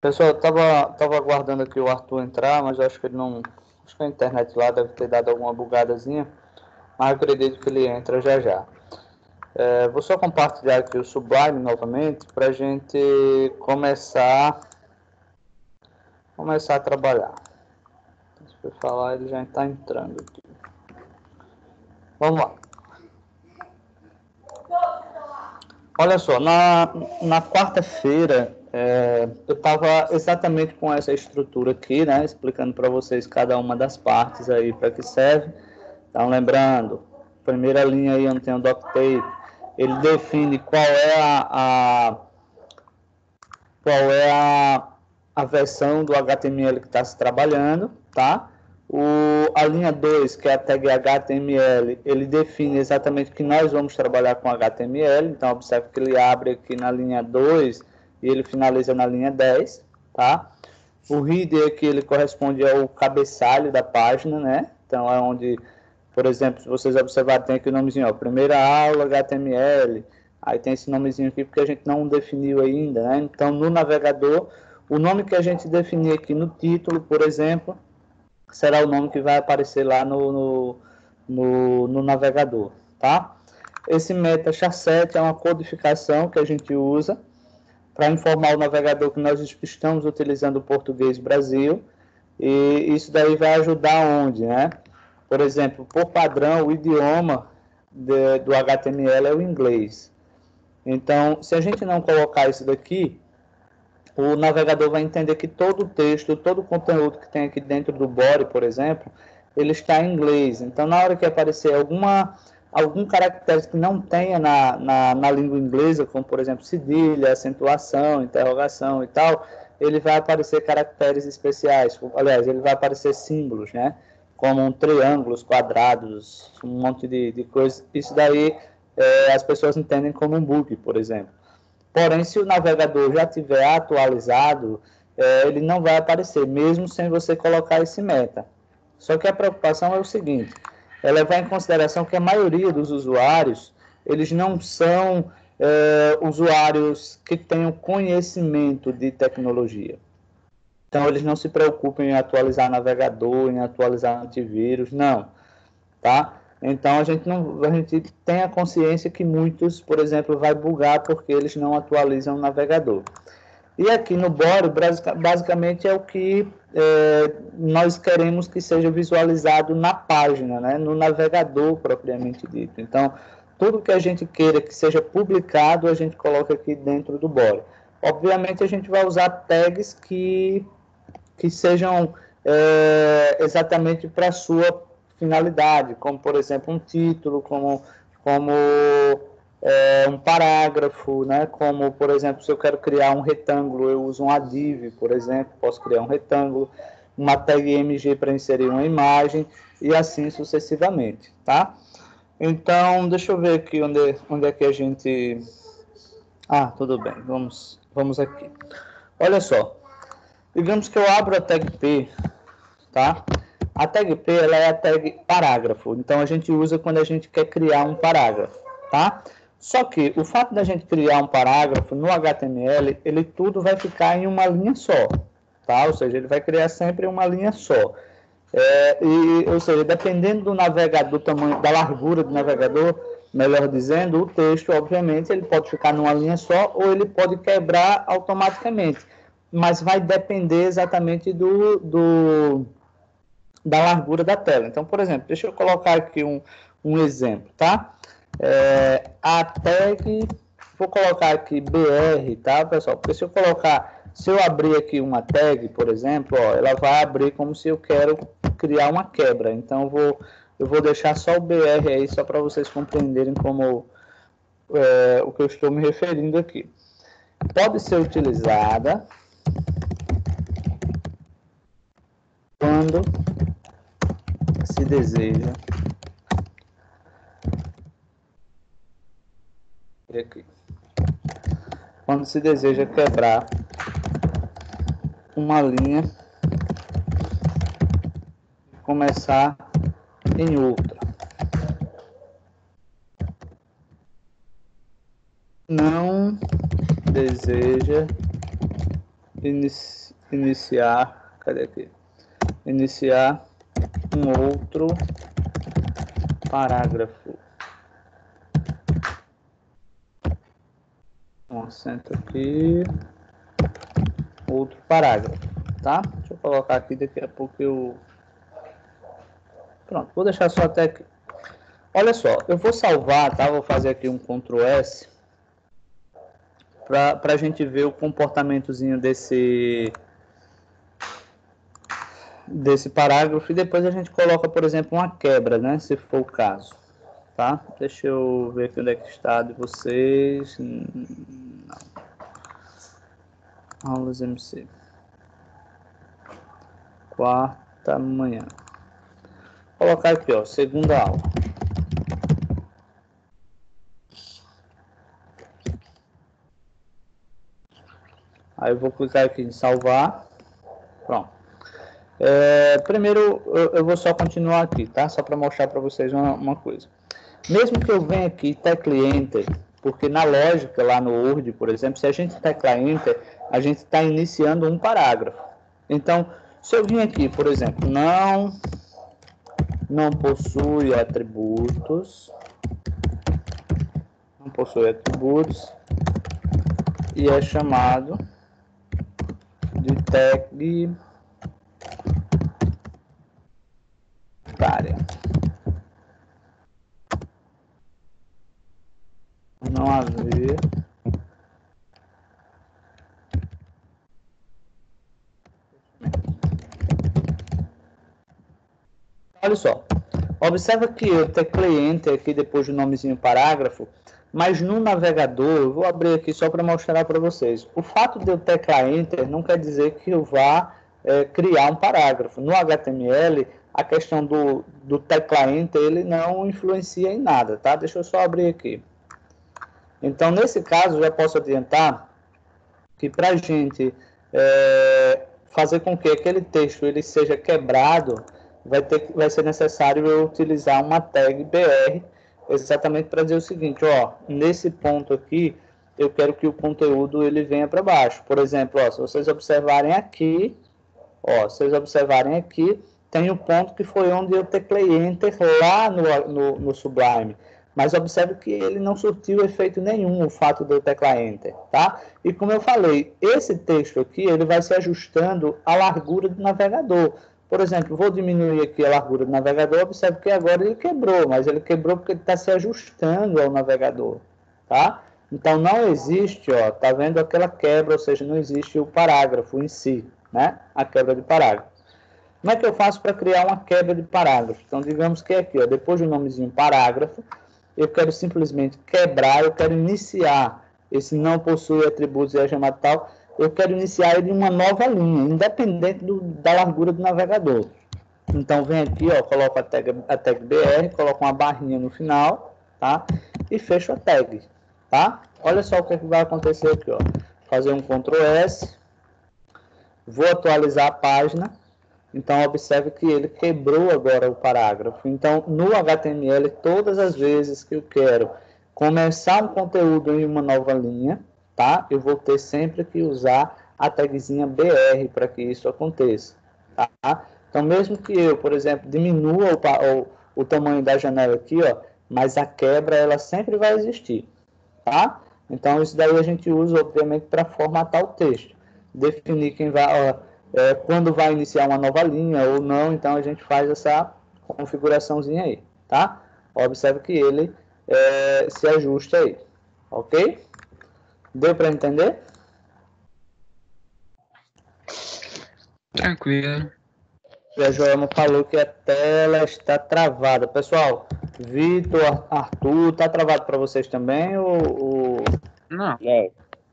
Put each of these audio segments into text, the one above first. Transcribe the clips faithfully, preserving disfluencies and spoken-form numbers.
Pessoal, eu tava, tava aguardando aqui o Arthur entrar, mas eu acho que ele não. Acho que a internet lá deve ter dado alguma bugadazinha, mas eu acredito que ele entra já já. É, vou só compartilhar aqui o Sublime novamente para a gente começar, começar a trabalhar. Se eu falar, ele já está entrando aqui. Vamos lá. Olha só, na, na quarta-feira é, eu estava exatamente com essa estrutura aqui, né? Explicando para vocês cada uma das partes aí para que serve. Então, lembrando, primeira linha aí onde tem o doctape, ele define qual é a, a qual é a, a versão do H T M L que está se trabalhando, tá? O, a linha dois, que é a tag H T M L, ele define exatamente que nós vamos trabalhar com H T M L, então observe que ele abre aqui na linha dois e ele finaliza na linha dez, tá? O header aqui, ele corresponde ao cabeçalho da página, né? Então é onde, por exemplo, se vocês observarem, tem aqui o nomezinho, ó, primeira aula H T M L, aí tem esse nomezinho aqui porque a gente não definiu ainda, né? Então no navegador, o nome que a gente definir aqui no título, por exemplo, será o nome que vai aparecer lá no, no, no, no navegador, tá? Esse meta char sete é uma codificação que a gente usa para informar o navegador que nós estamos utilizando o português Brasil, e isso daí vai ajudar onde, né? Por exemplo, por padrão, o idioma de, do H T M L é o inglês. Então, se a gente não colocar isso daqui, o navegador vai entender que todo o texto, todo o conteúdo que tem aqui dentro do body, por exemplo, ele está em inglês. Então, na hora que aparecer alguma, algum caractere que não tenha na, na, na língua inglesa, como, por exemplo, cedilha, acentuação, interrogação e tal, ele vai aparecer caracteres especiais. Aliás, ele vai aparecer símbolos, né? Como um triângulos, quadrados, um monte de, de coisas. Isso daí é, as pessoas entendem como um bug, por exemplo. Porém, se o navegador já tiver atualizado, é, ele não vai aparecer, mesmo sem você colocar esse meta. Só que a preocupação é o seguinte, é levar em consideração que a maioria dos usuários, eles não são é, usuários que tenham conhecimento de tecnologia. Então, eles não se preocupam em atualizar navegador, em atualizar antivírus, não. Tá? Então, a gente, não, a gente tem a consciência que muitos, por exemplo, vai bugar porque eles não atualizam o navegador. E aqui no body, basicamente, é o que é, nós queremos que seja visualizado na página, né? No navegador propriamente dito. Então, tudo que a gente queira que seja publicado, a gente coloca aqui dentro do body. Obviamente, a gente vai usar tags que, que sejam é, exatamente para a sua finalidade, como, por exemplo, um título, como, como é, um parágrafo, né? Como, por exemplo, se eu quero criar um retângulo, eu uso um addiv, por exemplo, posso criar um retângulo, uma tag M G para inserir uma imagem, e assim sucessivamente, tá? Então, deixa eu ver aqui onde, onde é que a gente... Ah, tudo bem, vamos, vamos aqui. Olha só, digamos que eu abro a tag P, tá? A tag P, ela é a tag parágrafo, então a gente usa quando a gente quer criar um parágrafo, tá? Só que o fato da gente criar um parágrafo no H T M L, ele tudo vai ficar em uma linha só, tá? Ou seja, ele vai criar sempre uma linha só. É, e, ou seja, dependendo do navegador, do tamanho, da largura do navegador, melhor dizendo, o texto, obviamente, ele pode ficar numa linha só ou ele pode quebrar automaticamente, mas vai depender exatamente do, do da largura da tela. Então, por exemplo, deixa eu colocar aqui um, um exemplo, tá? É, a tag, vou colocar aqui B R, tá, pessoal? Porque se eu colocar, se eu abrir aqui uma tag, por exemplo, ó, ela vai abrir como se eu quero criar uma quebra. Então, eu vou, eu vou deixar só o B R aí, só para vocês compreenderem como é, o que eu estou me referindo aqui. Pode ser utilizada quando se deseja aqui, quando se deseja quebrar uma linha e começar em outra. Não deseja inici, iniciar, cadê aqui? Iniciar um outro parágrafo. Um acento aqui, outro parágrafo, tá? Deixa eu colocar aqui, daqui a pouco eu... Pronto, vou deixar só até aqui. Olha só, eu vou salvar, tá? Vou fazer aqui um control S para a gente ver o comportamentozinho desse, desse parágrafo e depois a gente coloca, por exemplo, uma quebra, né? Se for o caso, tá? Deixa eu ver aqui onde é que está de vocês. Não. Aulas M C. Quarta manhã. Vou colocar aqui, ó, segunda aula. Aí eu vou clicar aqui em salvar. Pronto. É, primeiro, eu, eu vou só continuar aqui, tá? Só para mostrar para vocês uma, uma coisa. Mesmo que eu venha aqui e tecle Enter, porque na lógica lá no Word, por exemplo, se a gente teclar Enter, a gente está iniciando um parágrafo. Então, se eu vim aqui, por exemplo, não, não possui atributos, não possui atributos, e é chamado de tag área. Não haver olha só, observa que eu teclei Enter aqui depois do nomezinho parágrafo, mas no navegador, eu vou abrir aqui só para mostrar para vocês. O fato de eu teclar Enter não quer dizer que eu vá é, criar um parágrafo. No H T M L, a questão do, do teclar Enter, ele não influencia em nada, tá? Deixa eu só abrir aqui. Então, nesse caso, já posso adiantar que para a gente é, fazer com que aquele texto ele seja quebrado, vai, ter, vai ser necessário eu utilizar uma tag B R, exatamente para dizer o seguinte, ó, nesse ponto aqui, eu quero que o conteúdo ele venha para baixo. Por exemplo, ó, se vocês observarem aqui, ó, se vocês observarem aqui, tem o ponto que foi onde eu teclei Enter lá no, no, no Sublime. Mas observe que ele não surtiu efeito nenhum o fato de eu teclar Enter, tá? E como eu falei, esse texto aqui, ele vai se ajustando à largura do navegador. Por exemplo, vou diminuir aqui a largura do navegador, observe que agora ele quebrou, mas ele quebrou porque ele está se ajustando ao navegador, tá? Então, não existe, ó, tá vendo aquela quebra, ou seja, não existe o parágrafo em si, né? A quebra de parágrafo. Como é que eu faço para criar uma quebra de parágrafo? Então, digamos que aqui, ó, depois do nomezinho parágrafo, eu quero simplesmente quebrar, eu quero iniciar esse não possui atributos e é chamado tal, eu quero iniciar ele em uma nova linha, independente do, da largura do navegador. Então, vem aqui, ó, coloco a tag, a tag B R, coloco uma barrinha no final, tá? E fecho a tag, tá? Olha só o que, é que vai acontecer aqui, ó. Fazer um control S, vou atualizar a página. Então, observe que ele quebrou agora o parágrafo. Então, no H T M L, todas as vezes que eu quero começar um conteúdo em uma nova linha, tá? Eu vou ter sempre que usar a tagzinha B R para que isso aconteça, tá? Então, mesmo que eu, por exemplo, diminua o, o, o tamanho da janela aqui, ó, mas a quebra, ela sempre vai existir, tá? Então, isso daí a gente usa, obviamente, para formatar o texto. Definir quem vai... Ó, É, quando vai iniciar uma nova linha ou não, então a gente faz essa configuraçãozinha aí, tá? Observe que ele é, se ajusta aí, ok? Deu para entender? Tranquilo. E a Joelma falou que a tela está travada. Pessoal, Vitor, Arthur, tá travado para vocês também? Ou, ou... Não. É.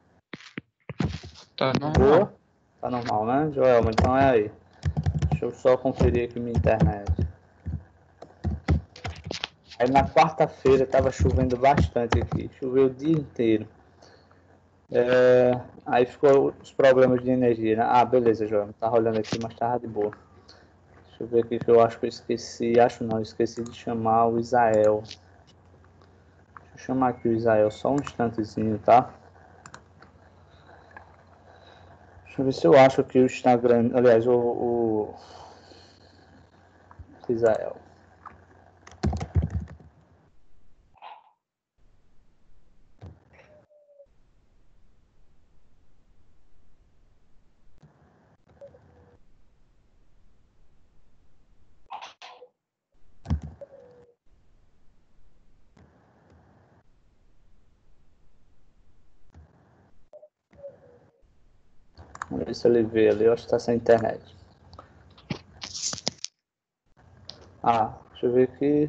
Tá normal. Boa? Tá normal, né, Joelma? Então é aí. Deixa eu só conferir aqui minha internet. Aí na quarta-feira estava chovendo bastante aqui, choveu o dia inteiro. É, aí ficou os problemas de energia, né? Ah, beleza, João, tá olhando aqui, mas tava de boa. Deixa eu ver aqui que eu acho que eu esqueci, acho não, esqueci de chamar o Isael. Deixa eu chamar aqui o Isael só um instantezinho, tá? Deixa eu ver se eu acho aqui o Instagram, aliás, o, o... Israel. Vamos ver se ele vê ali, eu acho que está sem internet. Ah, deixa eu ver aqui.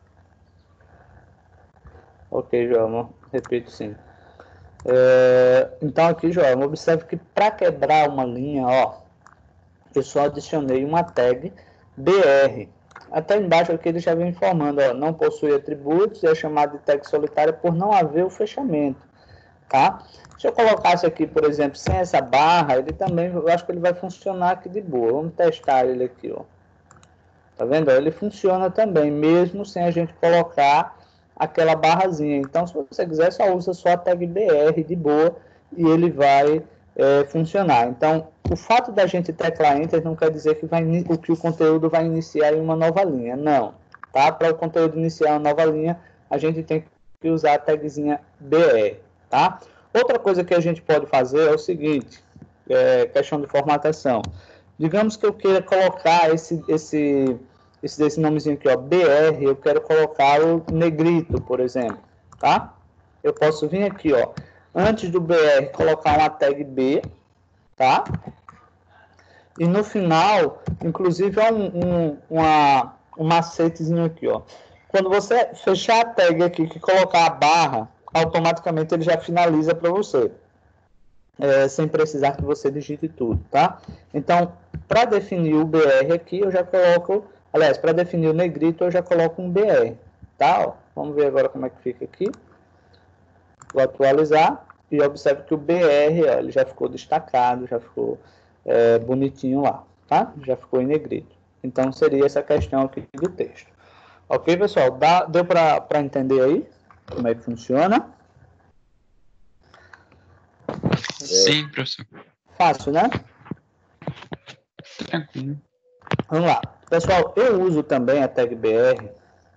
Ok, João, repito sim. É, então aqui, João, observe que para quebrar uma linha, ó, eu só adicionei uma tag B R. Até embaixo aqui ele já vem informando, ó, não possui atributos e é chamado de tag solitária por não haver o fechamento, tá? Se eu colocasse aqui, por exemplo, sem essa barra, ele também, eu acho que ele vai funcionar aqui de boa. Vamos testar ele aqui, ó. Tá vendo? Ele funciona também, mesmo sem a gente colocar aquela barrazinha. Então, se você quiser, só usa só a tag B R de boa e ele vai é, funcionar. Então, o fato da gente teclar Enter não quer dizer que, vai, que o conteúdo vai iniciar em uma nova linha. Não. Tá? Para o conteúdo iniciar uma nova linha, a gente tem que usar a tagzinha B R. Tá? Outra coisa que a gente pode fazer é o seguinte, é, questão de formatação. Digamos que eu queira colocar esse, esse, esse, esse nomezinho aqui, ó, B R, eu quero colocar o negrito, por exemplo, tá? Eu posso vir aqui, ó, antes do B R, colocar uma tag B, tá? E no final, inclusive, é um, um, uma, um macetezinho aqui, ó. Quando você fechar a tag aqui, que colocar a barra, automaticamente ele já finaliza para você. É, sem precisar que você digite tudo, tá? Então, para definir o B R aqui, eu já coloco, aliás, para definir o negrito, eu já coloco um B R, tá? Ó, vamos ver agora como é que fica aqui. Vou atualizar e observe que o B R, ó, ele já ficou destacado, já ficou é, bonitinho lá, tá? Já ficou em negrito. Então, seria essa questão aqui do texto. Ok, pessoal? Dá, deu para entender aí como é que funciona? Sim, professor. Fácil, né? Tranquilo. Vamos lá. Pessoal, eu uso também a tag B R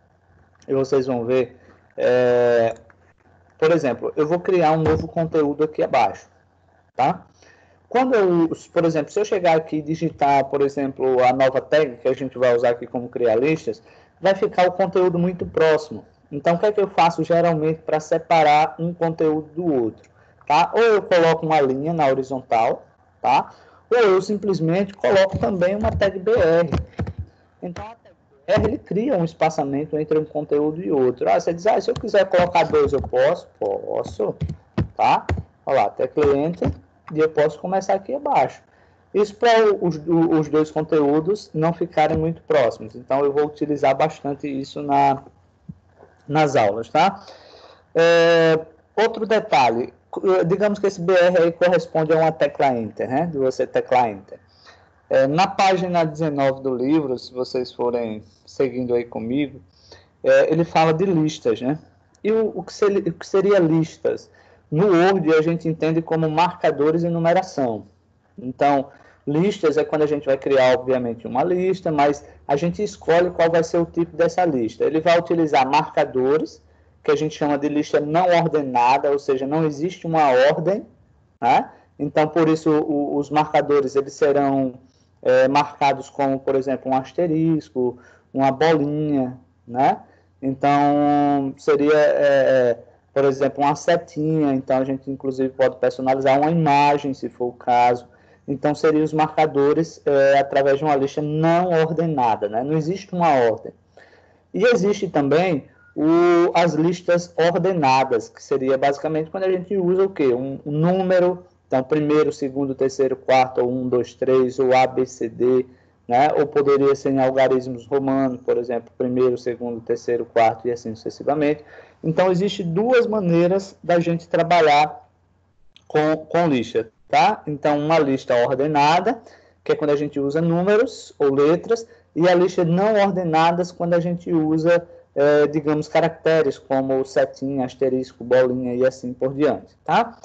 e vocês vão ver, é, por exemplo, eu vou criar um novo conteúdo aqui abaixo, tá? Quando eu, por exemplo, se eu chegar aqui e digitar, por exemplo, a nova tag que a gente vai usar aqui como criar listas, vai ficar o conteúdo muito próximo. Então, o que é que eu faço geralmente para separar um conteúdo do outro? Tá? Ou eu coloco uma linha na horizontal, tá? Ou eu simplesmente coloco também uma tag B R. Então, a tag B R ele cria um espaçamento entre um conteúdo e outro. Ah, você diz, ah, se eu quiser colocar dois, eu posso? Posso, tá? Olha lá, tecla Enter e eu posso começar aqui abaixo. Isso para os, os dois conteúdos não ficarem muito próximos. Então, eu vou utilizar bastante isso na, nas aulas, tá? É, outro detalhe, digamos que esse B R aí corresponde a uma tecla Enter, né? De você teclar Enter. É, na página dezenove do livro, se vocês forem seguindo aí comigo, é, ele fala de listas, né? E o, o, que seria, o que seria listas? No Word, a gente entende como marcadores e numeração. Então, listas é quando a gente vai criar, obviamente, uma lista, mas a gente escolhe qual vai ser o tipo dessa lista. Ele vai utilizar marcadores, que a gente chama de lista não ordenada, ou seja, não existe uma ordem, né? Então, por isso, o, os marcadores eles serão é, marcados como, por exemplo, um asterisco, uma bolinha, né? Então, seria, é, por exemplo, uma setinha. Então, a gente, inclusive, pode personalizar uma imagem, se for o caso. Então, seriam os marcadores é, através de uma lista não ordenada, né? Não existe uma ordem. E existe também o, as listas ordenadas, que seria basicamente quando a gente usa o quê? Um, um número, então, primeiro, segundo, terceiro, quarto, ou um, dois, três, ou A, B, C, D, né? Ou poderia ser em algarismos romanos, por exemplo, primeiro, segundo, terceiro, quarto, e assim sucessivamente. Então, existem duas maneiras da gente trabalhar com, com lista, tá? Então, uma lista ordenada, que é quando a gente usa números ou letras, e a lista não ordenadas quando a gente usa, é, digamos, caracteres como setinha, asterisco, bolinha e assim por diante, tá?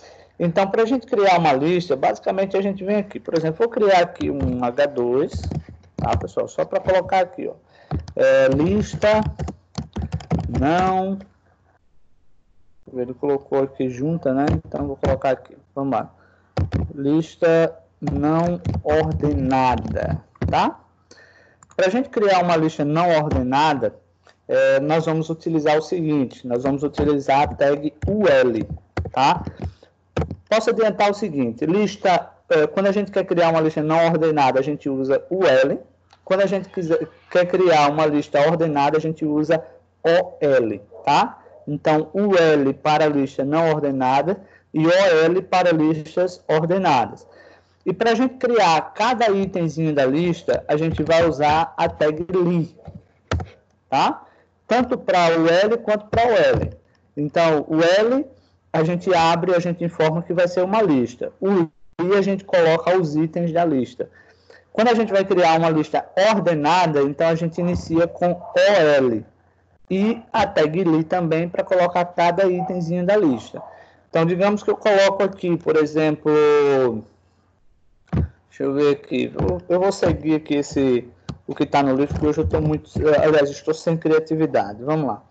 Então, para a gente criar uma lista, basicamente a gente vem aqui, por exemplo, vou criar aqui um H dois, tá, pessoal? Só para colocar aqui, ó, é, lista não, ele colocou aqui junta, né? Então, vou colocar aqui, vamos lá, lista não ordenada, tá? Para a gente criar uma lista não ordenada, é, nós vamos utilizar o seguinte, nós vamos utilizar a tag U L, tá? Posso adiantar o seguinte, lista, é, quando a gente quer criar uma lista não ordenada, a gente usa U L, quando a gente quiser, quer criar uma lista ordenada, a gente usa O L, tá? Então, U L para lista não ordenada e O L para listas ordenadas. E para a gente criar cada itemzinho da lista, a gente vai usar a tag li, tá? Tanto para o L quanto para o L. Então, o L a gente abre e a gente informa que vai ser uma lista. O li a gente coloca os itens da lista. Quando a gente vai criar uma lista ordenada, então a gente inicia com O L. E a tag li também para colocar cada itemzinho da lista. Então, digamos que eu coloco aqui, por exemplo... Deixa eu ver aqui. Eu vou seguir aqui esse, o que está no livro, porque hoje eu estou muito... Aliás, estou sem criatividade. Vamos lá.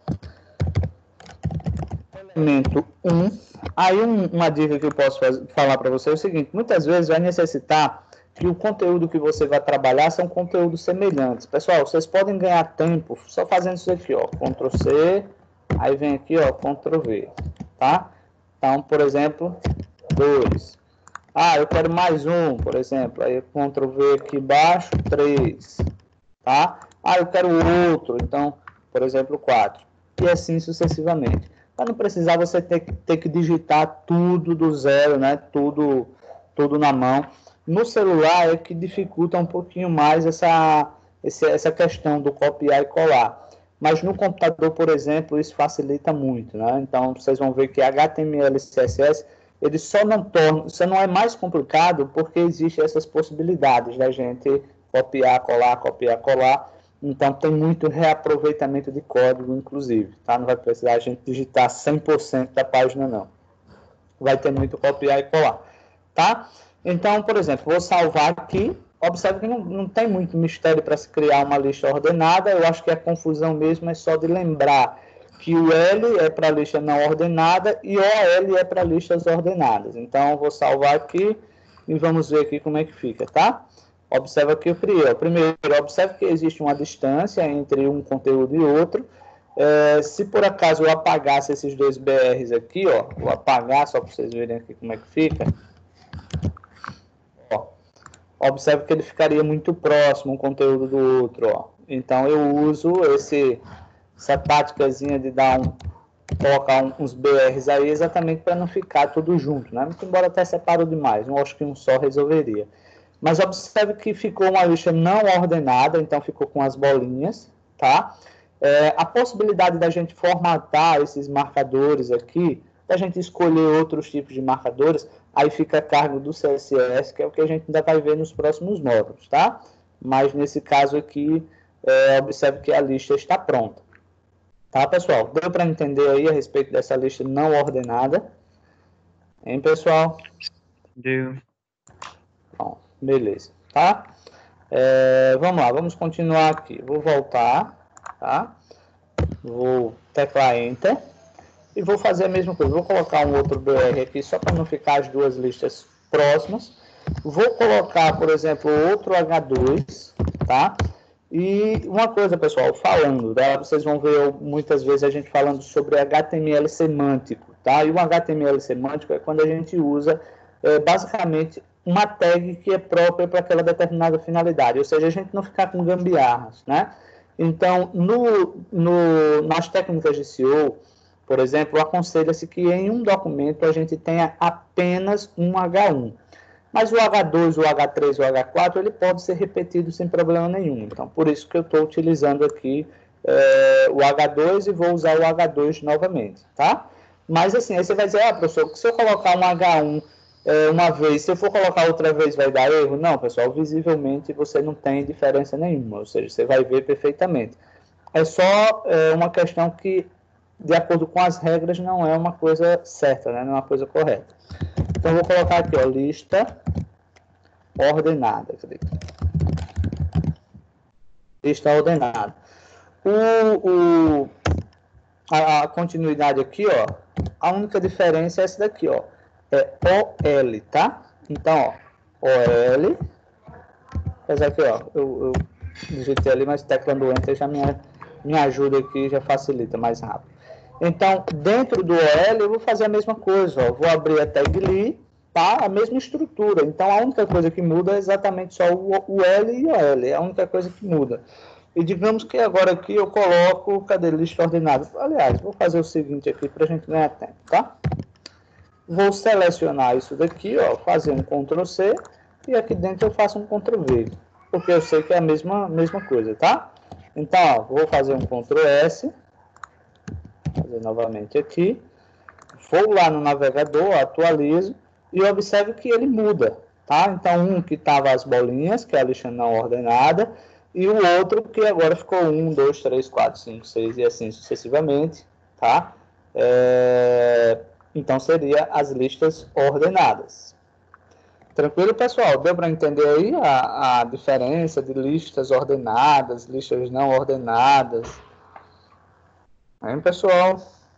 Elemento um. Aí, um, uma dica que eu posso fazer, falar para você é o seguinte. Muitas vezes vai necessitar que o conteúdo que você vai trabalhar são conteúdos semelhantes. Pessoal, vocês podem ganhar tempo só fazendo isso aqui, ó. Ctrl C. Aí vem aqui, ó, Ctrl V. Tá? Então, por exemplo, dois. Ah, eu quero mais um, por exemplo. Aí, Ctrl V aqui embaixo, três. Tá? Ah, eu quero outro. Então, por exemplo, quatro. E assim sucessivamente. Para não precisar você ter, ter que digitar tudo do zero, né? Tudo, tudo na mão. No celular é que dificulta um pouquinho mais essa, essa questão do copiar e colar. Mas no computador, por exemplo, isso facilita muito, né? Então, vocês vão ver que H T M L e C S S... ele só não torna, isso não é mais complicado porque existem essas possibilidades da gente copiar, colar, copiar, colar. Então, tem muito reaproveitamento de código, inclusive, tá? Não vai precisar a gente digitar cem por cento da página, não. Vai ter muito copiar e colar, tá? Então, por exemplo, vou salvar aqui. Observe que não, não tem muito mistério para se criar uma lista ordenada. Eu acho que a confusão mesmo é só de lembrar que o L é para lista não ordenada e o L é para listas ordenadas. Então, eu vou salvar aqui e vamos ver aqui como é que fica, tá? Observa que eu criei. Ó. Primeiro, observe que existe uma distância entre um conteúdo e outro. É, se por acaso eu apagasse esses dois B Rs aqui, ó, vou apagar só para vocês verem aqui como é que fica. Ó, observe que ele ficaria muito próximo um conteúdo do outro, ó. Então, eu uso esse... essa táticazinha de dar um, colocar um, uns B Rs aí exatamente para não ficar tudo junto, né? Embora até separou demais, não acho que um só resolveria. Mas observe que ficou uma lista não ordenada, então ficou com as bolinhas, tá? É, a possibilidade da gente formatar esses marcadores aqui, da gente escolher outros tipos de marcadores, aí fica a cargo do C S S, que é o que a gente ainda vai ver nos próximos módulos, tá? Mas nesse caso aqui, é, observe que a lista está pronta. Tá, pessoal? Deu para entender aí a respeito dessa lista não ordenada? Hein, pessoal? Deu. Bom, beleza, tá? É, vamos lá, vamos continuar aqui. Vou voltar, tá? Vou teclar Enter e vou fazer a mesma coisa. Vou colocar um outro B R aqui só para não ficar as duas listas próximas. Vou colocar, por exemplo, outro H dois, tá? E uma coisa, pessoal, falando, tá? Vocês vão ver muitas vezes a gente falando sobre H T M L semântico, tá? E o H T M L semântico é quando a gente usa, é, basicamente, uma tag que é própria para aquela determinada finalidade, ou seja, a gente não ficar com gambiarras, né? Então, no, no, nas técnicas de S E O, por exemplo, aconselha-se que em um documento a gente tenha apenas um H um. Mas o H dois, o H três, o H quatro, ele pode ser repetido sem problema nenhum. Então, por isso que eu estou utilizando aqui é, o H dois e vou usar o H dois novamente, tá? Mas assim, aí você vai dizer, ah, professor, se eu colocar um H um é, uma vez, se eu for colocar outra vez, vai dar erro? Não, pessoal, visivelmente você não tem diferença nenhuma, ou seja, você vai ver perfeitamente. É só é, uma questão que, de acordo com as regras, não é uma coisa certa, né? Não é uma coisa correta. Então, eu vou colocar aqui, ó, lista ordenada. Cadê? Lista ordenada. O, o, a, a continuidade aqui, ó, a única diferença é essa daqui, ó, é O L, tá? Então, ó, O L, apesar que, ó, eu, eu digitei ali, mas teclando Enter já me, me ajuda aqui, já facilita mais rápido. Então, dentro do O L, eu vou fazer a mesma coisa, ó, vou abrir a tag li, tá? A mesma estrutura. Então, a única coisa que muda é exatamente só o, o L e o L, é a única coisa que muda. E digamos que agora aqui eu coloco, cadê lista ordenada? Aliás, vou fazer o seguinte aqui para a gente ganhar tempo, tá? Vou selecionar isso daqui, ó, fazer um control C e aqui dentro eu faço um control V, porque eu sei que é a mesma, mesma coisa, tá? Então, ó, vou fazer um control S, fazer novamente aqui, vou lá no navegador, atualizo e observe que ele muda, tá? Então, um que estava as bolinhas, que é a lista não ordenada, e o outro que agora ficou um, dois, três, quatro, cinco, seis e assim sucessivamente, tá? É... Então, seria as listas ordenadas. Tranquilo, pessoal? Deu para entender aí a, a diferença de listas ordenadas, listas não ordenadas? Hein, pessoal?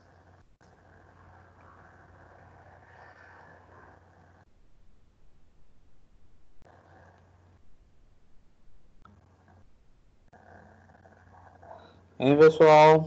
Hein, pessoal?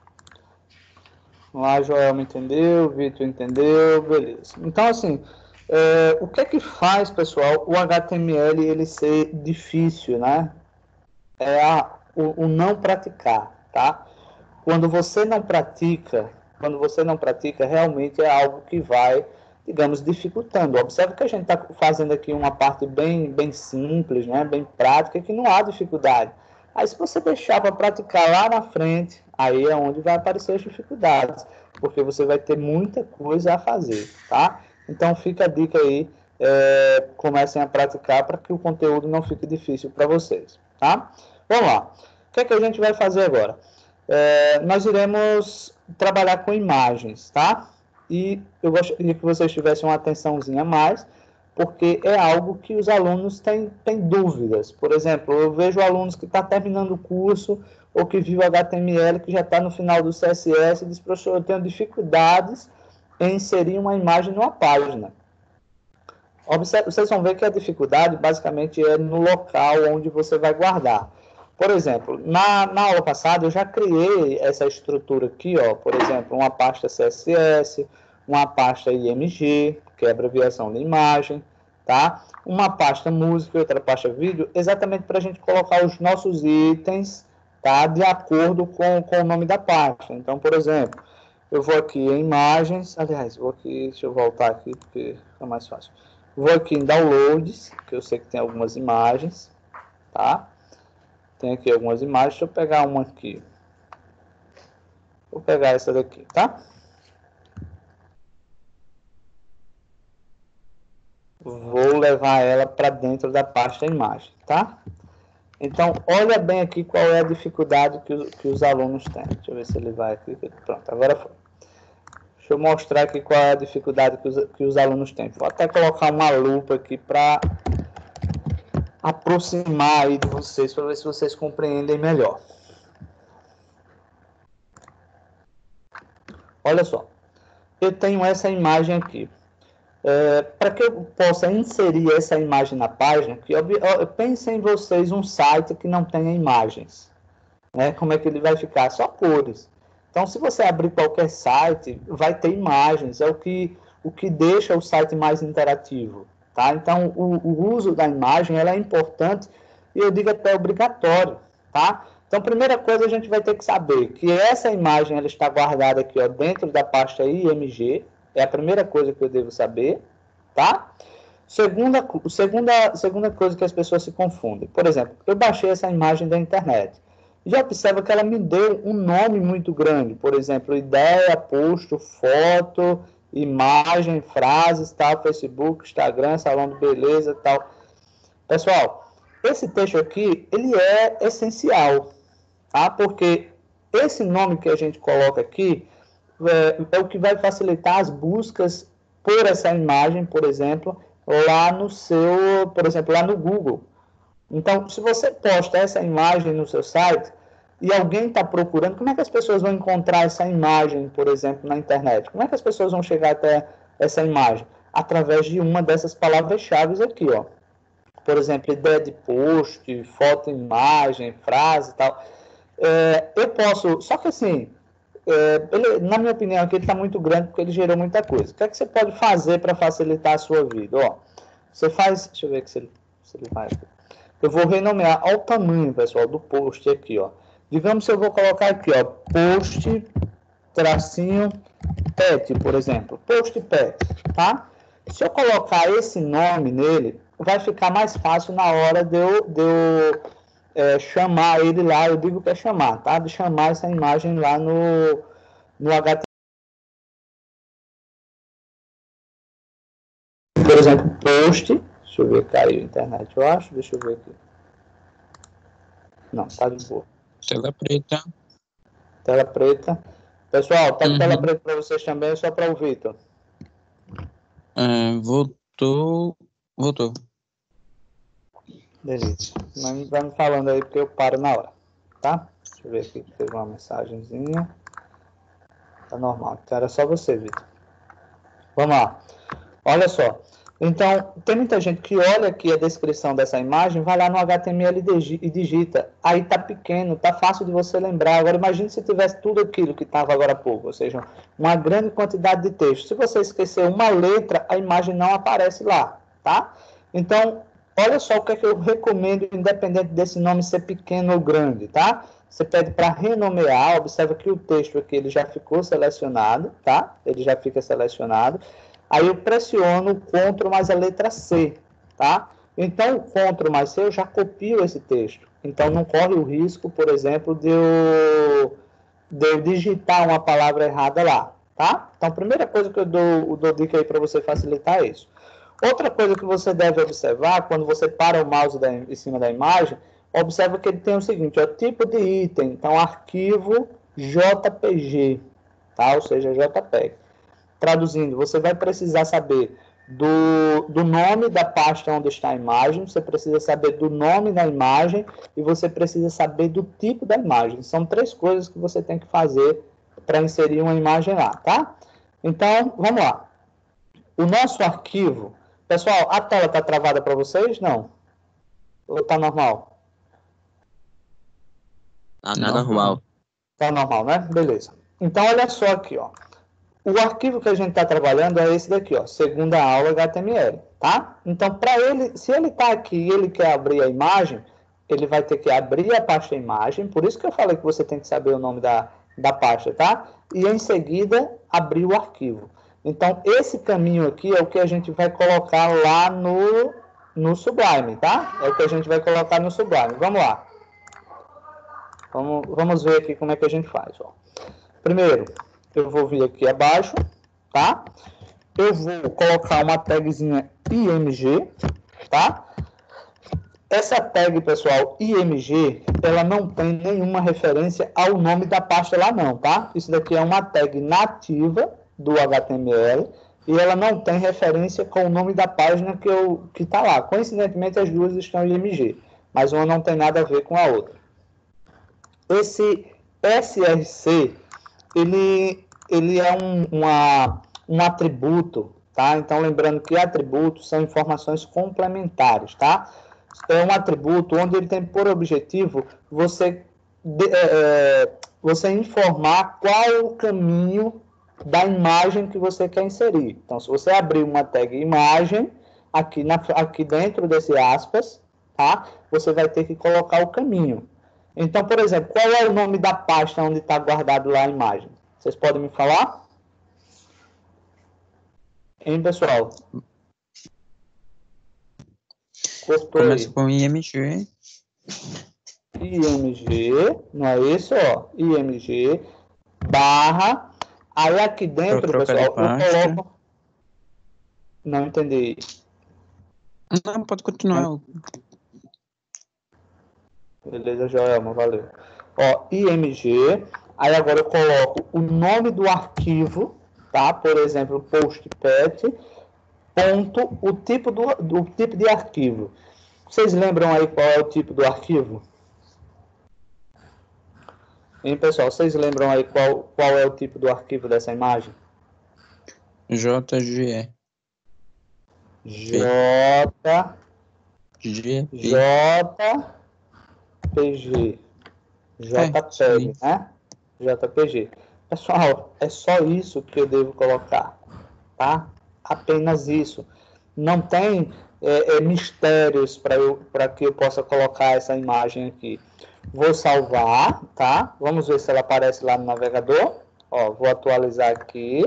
Lá, Joel me entendeu, Vitor entendeu, beleza. Então, assim, é, o que é que faz, pessoal, o H T M L ele ser difícil, né? É a, o, o não praticar, tá? Quando você não pratica, quando você não pratica, realmente é algo que vai, digamos, dificultando. Observe que a gente está fazendo aqui uma parte bem, bem simples, né? Bem prática, que não há dificuldade. Aí, se você deixar para praticar lá na frente, aí é onde vai aparecer as dificuldades, porque você vai ter muita coisa a fazer, tá? Então, fica a dica aí, é, comecem a praticar para que o conteúdo não fique difícil para vocês, tá? Vamos lá. O que é que a gente vai fazer agora? É, nós iremos trabalhar com imagens, tá? E eu gostaria que vocês tivessem uma atençãozinha a mais, porque é algo que os alunos têm, têm dúvidas. Por exemplo, eu vejo alunos que estão tá terminando o curso, ou que viu H T M L, que já está no final do C S S, e diz, professor, eu tenho dificuldades em inserir uma imagem numa página. Observe, vocês vão ver que a dificuldade, basicamente, é no local onde você vai guardar. Por exemplo, na, na aula passada, eu já criei essa estrutura aqui, ó, por exemplo, uma pasta C S S, uma pasta I M G, que é a abreviação de imagem, tá? Uma pasta música e outra pasta vídeo, exatamente para a gente colocar os nossos itens, tá? De acordo com, com o nome da pasta. Então, por exemplo, eu vou aqui em imagens, aliás, vou aqui, deixa eu voltar aqui, porque fica mais fácil. Vou aqui em downloads, que eu sei que tem algumas imagens, tá? Tem aqui algumas imagens, deixa eu pegar uma aqui. Vou pegar essa daqui, tá? Vou levar ela para dentro da pasta imagem, tá? Então, olha bem aqui qual é a dificuldade que, o, que os alunos têm. Deixa eu ver se ele vai aqui. Pronto, agora foi. Deixa eu mostrar aqui qual é a dificuldade que os, que os alunos têm. Vou até colocar uma lupa aqui para aproximar aí de vocês, para ver se vocês compreendem melhor. Olha só, eu tenho essa imagem aqui. É, para que eu possa inserir essa imagem na página, que eu, eu, pense em vocês um site que não tenha imagens, né? Como é que ele vai ficar? Só cores. Então, se você abrir qualquer site, vai ter imagens, é o que, o que deixa o site mais interativo. Tá? Então, o, o uso da imagem ela é importante e eu digo até obrigatório. Tá? Então, primeira coisa, a gente vai ter que saber que essa imagem ela está guardada aqui ó, dentro da pasta I M G. É a primeira coisa que eu devo saber. Tá? Segunda, segunda, segunda coisa que as pessoas se confundem. Por exemplo, eu baixei essa imagem da internet. Já observa que ela me deu um nome muito grande. Por exemplo, ideia, post, foto, imagem, frases, tal, Facebook, Instagram, salão de beleza, tal. Pessoal, esse texto aqui, ele é essencial, tá? Porque esse nome que a gente coloca aqui é, é o que vai facilitar as buscas pôr essa imagem, por exemplo, lá no seu, por exemplo, lá no Google. Então, se você posta essa imagem no seu site e alguém está procurando, como é que as pessoas vão encontrar essa imagem, por exemplo, na internet? Como é que as pessoas vão chegar até essa imagem? Através de uma dessas palavras-chave aqui, ó. Por exemplo, ideia de post, foto, imagem, frase e tal. É, eu posso, só que assim, é, ele, na minha opinião aqui ele está muito grande porque ele gerou muita coisa. O que é que você pode fazer para facilitar a sua vida? Ó, você faz, deixa eu ver aqui se ele, se ele vai aqui. Eu vou renomear, olha o tamanho, pessoal, do post aqui, ó. Digamos que eu vou colocar aqui, ó, post, tracinho, pet, por exemplo. Post pet, tá? Se eu colocar esse nome nele, vai ficar mais fácil na hora de eu, de eu é, chamar ele lá, eu digo que é chamar, tá? De chamar essa imagem lá no, no H T M L. Por exemplo, post, deixa eu ver, caiu a internet, eu acho, deixa eu ver aqui. Não, tá de boa. Tela preta. Tela preta. Pessoal, tá com Uhum. tela preta para vocês também, só para o Vitor. É, voltou. Voltou. Beleza. Mas vai me falando aí, porque eu paro na hora. Tá? Deixa eu ver aqui, fez uma mensagenzinha. Tá normal. Então era só você, Vitor. Vamos lá. Olha só. Então, tem muita gente que olha aqui a descrição dessa imagem, vai lá no H T M L e digita. Aí tá pequeno, tá fácil de você lembrar. Agora, imagine se tivesse tudo aquilo que estava agora há pouco, ou seja, uma grande quantidade de texto. Se você esquecer uma letra, a imagem não aparece lá, tá? Então, olha só o que é que eu recomendo, independente desse nome ser pequeno ou grande, tá? Você pede para renomear, observa que o texto aqui ele já ficou selecionado, tá? Ele já fica selecionado. Aí eu pressiono o Ctrl mais a letra C, tá? Então, o Ctrl mais C, eu já copio esse texto. Então, não corre o risco, por exemplo, de eu, de eu digitar uma palavra errada lá, tá? Então, a primeira coisa que eu dou, eu dou dica aí para você facilitar é isso. Outra coisa que você deve observar, quando você para o mouse da, em cima da imagem, observa que ele tem o seguinte, ó, tipo de item, então, arquivo J P G, tá? Ou seja, JPEG. Traduzindo, você vai precisar saber do, do nome da pasta onde está a imagem, você precisa saber do nome da imagem e você precisa saber do tipo da imagem. São três coisas que você tem que fazer para inserir uma imagem lá, tá? Então, vamos lá. O nosso arquivo... Pessoal, a tela está travada para vocês? Não? Ou está normal? Ah, tá normal. Está normal, né? Beleza. Então, olha só aqui, ó. O arquivo que a gente está trabalhando é esse daqui, ó, segunda aula H T M L, tá? Então, para ele, se ele está aqui e ele quer abrir a imagem, ele vai ter que abrir a pasta imagem, por isso que eu falei que você tem que saber o nome da, da pasta, tá? E em seguida, abrir o arquivo. Então, esse caminho aqui é o que a gente vai colocar lá no, no Sublime, tá? É o que a gente vai colocar no Sublime. Vamos lá. Vamos, vamos ver aqui como é que a gente faz, ó. Primeiro, eu vou vir aqui abaixo, tá? Eu vou colocar uma tagzinha I M G, tá? Essa tag, pessoal, I M G, ela não tem nenhuma referência ao nome da pasta lá não, tá? Isso daqui é uma tag nativa do H T M L e ela não tem referência com o nome da página que eu, que tá lá. Coincidentemente, as duas estão em I M G, mas uma não tem nada a ver com a outra. Esse S R C, ele, ele é um, uma, um atributo, tá? Então, lembrando que atributos são informações complementares, tá? É um atributo onde ele tem por objetivo você, de, é, você informar qual é o caminho da imagem que você quer inserir. Então, se você abrir uma tag imagem, aqui, na, aqui dentro desse aspas, tá? Você vai ter que colocar o caminho. Então, por exemplo, qual é o nome da pasta onde está guardado lá a imagem? Vocês podem me falar? Hein, pessoal? Cortou Começa aí. com I M G. I M G, não é isso? Ó, I M G, barra. Aí aqui dentro, pessoal, eu coloco... Não entendi. Não, pode continuar. Beleza, Joelma, valeu. Ó, I M G, aí agora eu coloco o nome do arquivo, tá? Por exemplo, postpet, ponto, o tipo, do, do tipo de arquivo. Vocês lembram aí qual é o tipo do arquivo? Hein, pessoal, vocês lembram aí qual, qual é o tipo do arquivo dessa imagem? J G J, G J, P G, JPEG, né? J P G. Pessoal, é só isso que eu devo colocar, tá? Apenas isso. Não tem é, é, mistérios para que eu possa colocar essa imagem aqui. Vou salvar, tá? Vamos ver se ela aparece lá no navegador. Ó, vou atualizar aqui.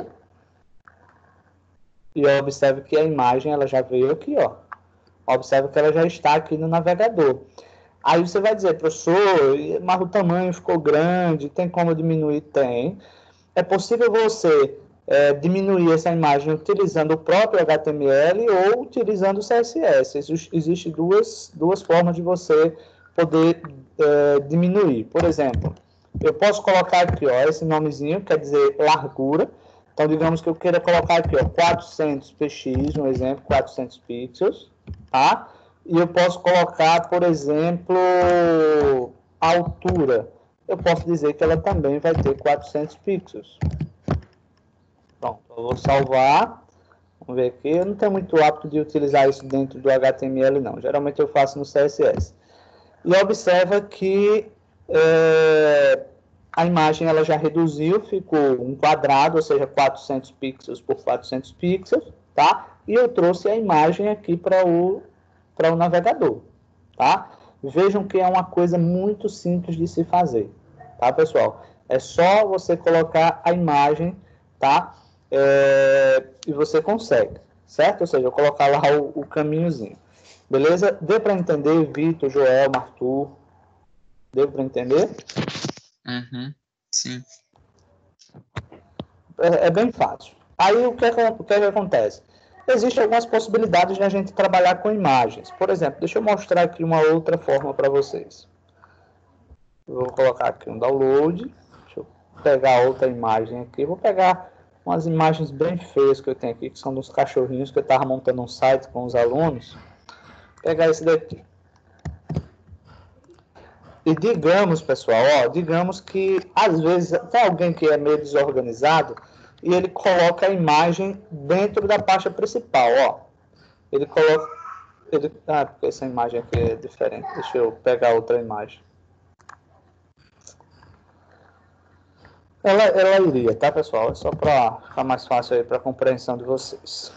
E observe que a imagem ela já veio aqui, ó. Observe que ela já está aqui no navegador. Aí você vai dizer, professor, mas o tamanho ficou grande, tem como diminuir? Tem. É possível você é, diminuir essa imagem utilizando o próprio H T M L ou utilizando o C S S. Existem duas, duas formas de você poder é, diminuir. Por exemplo, eu posso colocar aqui, ó, esse nomezinho, quer dizer largura. Então, digamos que eu queira colocar aqui, ó, quatrocentos p x, um exemplo, quatrocentos pixels, tá? E eu posso colocar, por exemplo, a altura. Eu posso dizer que ela também vai ter quatrocentos pixels. Pronto, eu vou salvar. Vamos ver aqui. Eu não tenho muito hábito de utilizar isso dentro do H T M L, não. Geralmente eu faço no C S S. E observa que é, a imagem ela já reduziu, ficou um quadrado, ou seja, quatrocentos pixels por quatrocentos pixels, tá? E eu trouxe a imagem aqui para o, para o navegador, tá? Vejam que é uma coisa muito simples de se fazer, tá, pessoal? É só você colocar a imagem, tá? É, e você consegue, certo? Ou seja, eu colocar lá o, o caminhozinho. Beleza? Deu para entender, Vitor, Joel, Arthur? Deu para entender? Uhum, sim. É, é bem fácil. Aí, o que, é, o que, é que acontece? Existem algumas possibilidades de a gente trabalhar com imagens. Por exemplo, deixa eu mostrar aqui uma outra forma para vocês. Eu vou colocar aqui um download. Deixa eu pegar outra imagem aqui. Vou pegar umas imagens bem feias que eu tenho aqui, que são dos cachorrinhos que eu estava montando um site com os alunos. Vou pegar esse daqui. E digamos, pessoal, ó, digamos que às vezes tem alguém que é meio desorganizado e ele coloca a imagem dentro da pasta principal, ó. Ele coloca... Ele, ah, porque essa imagem aqui é diferente. Deixa eu pegar outra imagem. Ela, ela iria, tá, pessoal? É só para ficar mais fácil aí para a compreensão de vocês.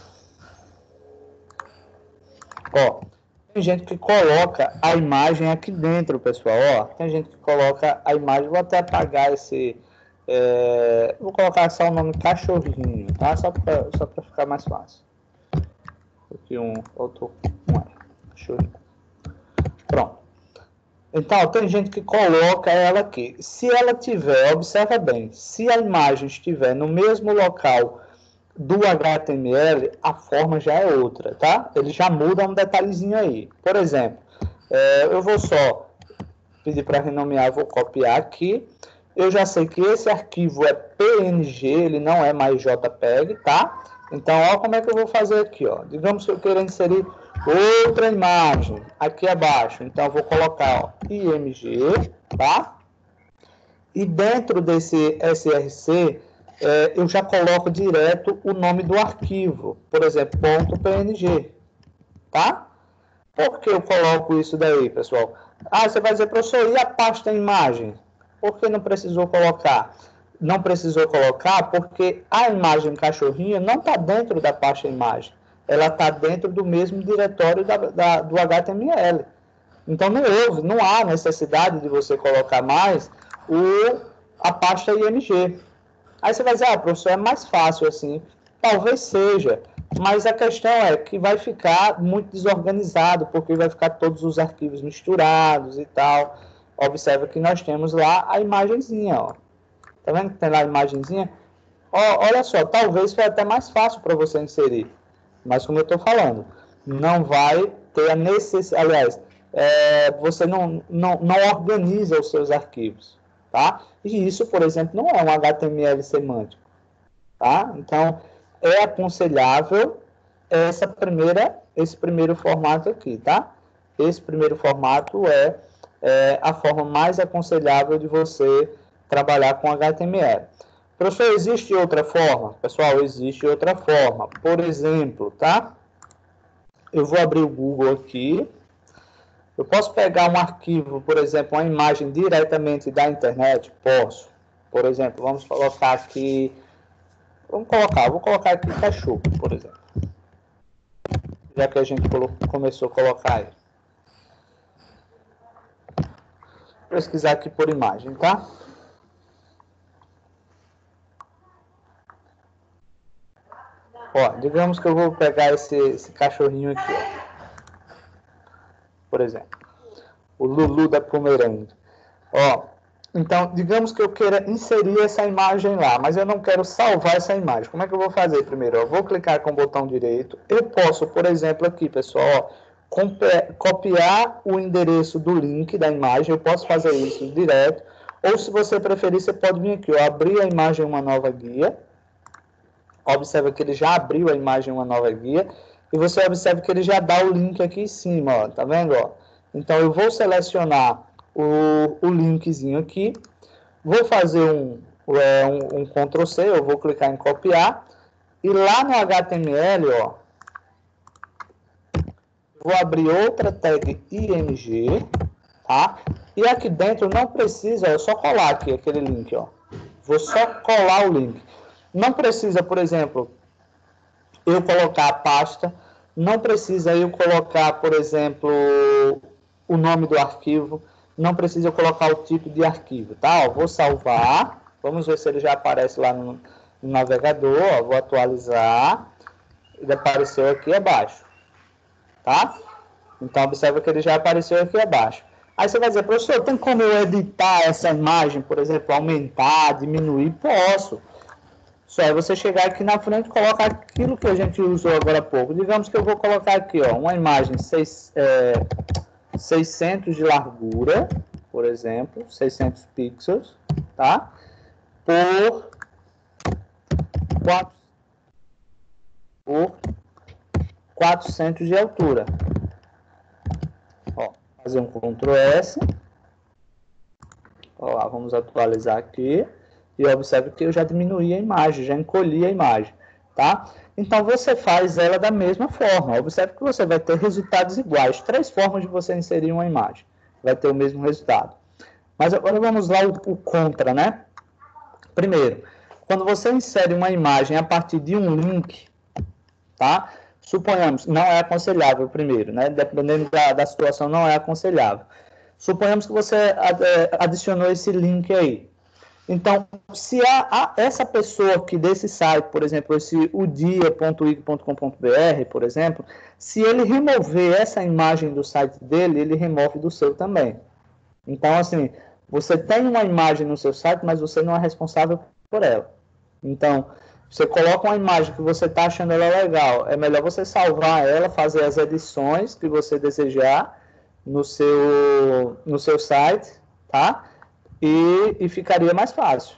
Ó, tem gente que coloca a imagem aqui dentro, pessoal. Ó, tem gente que coloca a imagem. Vou até apagar esse... É, vou colocar só o nome cachorrinho, tá? Só para só para ficar mais fácil. Aqui um outro um cachorrinho. Pronto. Então, tem gente que coloca ela aqui. Se ela tiver, observa bem, se a imagem estiver no mesmo local do H T M L, a forma já é outra, tá? Ele já muda um detalhezinho aí. Por exemplo, é, eu vou só pedir para renomear, vou copiar aqui. Eu já sei que esse arquivo é P N G, ele não é mais JPEG, tá? Então, ó, como é que eu vou fazer aqui, ó? Digamos que eu queira inserir outra imagem aqui abaixo. Então, eu vou colocar, ó, I M G, tá? E dentro desse S R C, é, eu já coloco direto o nome do arquivo. Por exemplo, .png, tá? Por que eu coloco isso daí, pessoal? Ah, você vai dizer, professor, e a pasta imagem? Por que não precisou colocar? Não precisou colocar porque a imagem cachorrinha não está dentro da pasta imagem. Ela está dentro do mesmo diretório da, da, do H T M L. Então, não houve, não há necessidade de você colocar mais o, a pasta I M G. Aí você vai dizer, ah, professor, é mais fácil assim. Talvez seja, mas a questão é que vai ficar muito desorganizado, porque vai ficar todos os arquivos misturados e tal. Observa que nós temos lá a imagenzinha, ó. Tá vendo que tem lá a imagenzinha? Ó, olha só, talvez foi até mais fácil para você inserir. Mas como eu estou falando, não vai ter a necessidade. Aliás, é, você não, não, não organiza os seus arquivos, tá? E isso, por exemplo, não é um H T M L semântico. tá? Então, é aconselhável essa primeira, esse primeiro formato aqui, tá? Esse primeiro formato é, é a forma mais aconselhável de você trabalhar com H T M L. Professor, existe outra forma? Pessoal, existe outra forma. Por exemplo, tá? Eu vou abrir o Google aqui. Eu posso pegar um arquivo, por exemplo, uma imagem diretamente da internet? Posso. Por exemplo, vamos colocar aqui... Vamos colocar, vou colocar aqui cachorro, por exemplo. Já que a gente começou a colocar aí. Vou pesquisar aqui por imagem, tá? Ó, digamos que eu vou pegar esse, esse cachorrinho aqui, ó. Por exemplo. O Lulu da Pomerânia. Ó, então, digamos que eu queira inserir essa imagem lá, mas eu não quero salvar essa imagem. Como é que eu vou fazer primeiro? Eu vou clicar com o botão direito. Eu posso, por exemplo, aqui, pessoal, ó, copiar o endereço do link da imagem. Eu posso fazer isso direto. Ou, se você preferir, você pode vir aqui, ó, abrir a imagem em uma nova guia. Observa que ele já abriu a imagem em uma nova guia. E você observa que ele já dá o link aqui em cima, ó. Tá vendo, ó? Então, eu vou selecionar o, o linkzinho aqui. Vou fazer um, é, um, um control C, eu vou clicar em copiar. E lá no H T M L, ó, vou abrir outra tag I M G, tá? E aqui dentro não precisa, é só colar aqui aquele link, ó. Vou só colar o link. Não precisa, por exemplo, eu colocar a pasta. Não precisa eu colocar, por exemplo, o nome do arquivo. Não precisa eu colocar o tipo de arquivo, tá? Ó, vou salvar. Vamos ver se ele já aparece lá no, no navegador. Ó, vou atualizar. Ele apareceu aqui abaixo, tá? Então, observa que ele já apareceu aqui abaixo. Aí você vai dizer, professor, tem como eu editar essa imagem, por exemplo, aumentar, diminuir? Posso. Só é você chegar aqui na frente e colocar aquilo que a gente usou agora há pouco. Digamos que eu vou colocar aqui, ó, uma imagem seis, é, seiscentos de largura, por exemplo, seiscentos pixels, tá? Por, quatro, por quatrocentos de altura. Ó, fazer um control S. Ó, lá, vamos atualizar aqui. E observe que eu já diminuí a imagem, já encolhi a imagem, tá? Então, você faz ela da mesma forma. Observe que você vai ter resultados iguais. Três formas de você inserir uma imagem. Vai ter o mesmo resultado. Mas agora vamos lá o, o contra, né? Primeiro, quando você insere uma imagem a partir de um link, tá? Suponhamos, não é aconselhável primeiro, né? Dependendo da, da situação, não é aconselhável. Suponhamos que você adicionou esse link aí. Então, se a, a, essa pessoa aqui desse site, por exemplo, esse o dia ponto i g ponto com ponto b r, por exemplo, se ele remover essa imagem do site dele, ele remove do seu também. Então, assim, você tem uma imagem no seu site, mas você não é responsável por ela. Então, você coloca uma imagem que você está achando ela legal, é melhor você salvar ela, fazer as edições que você desejar no seu, no seu site, tá? E, e ficaria mais fácil,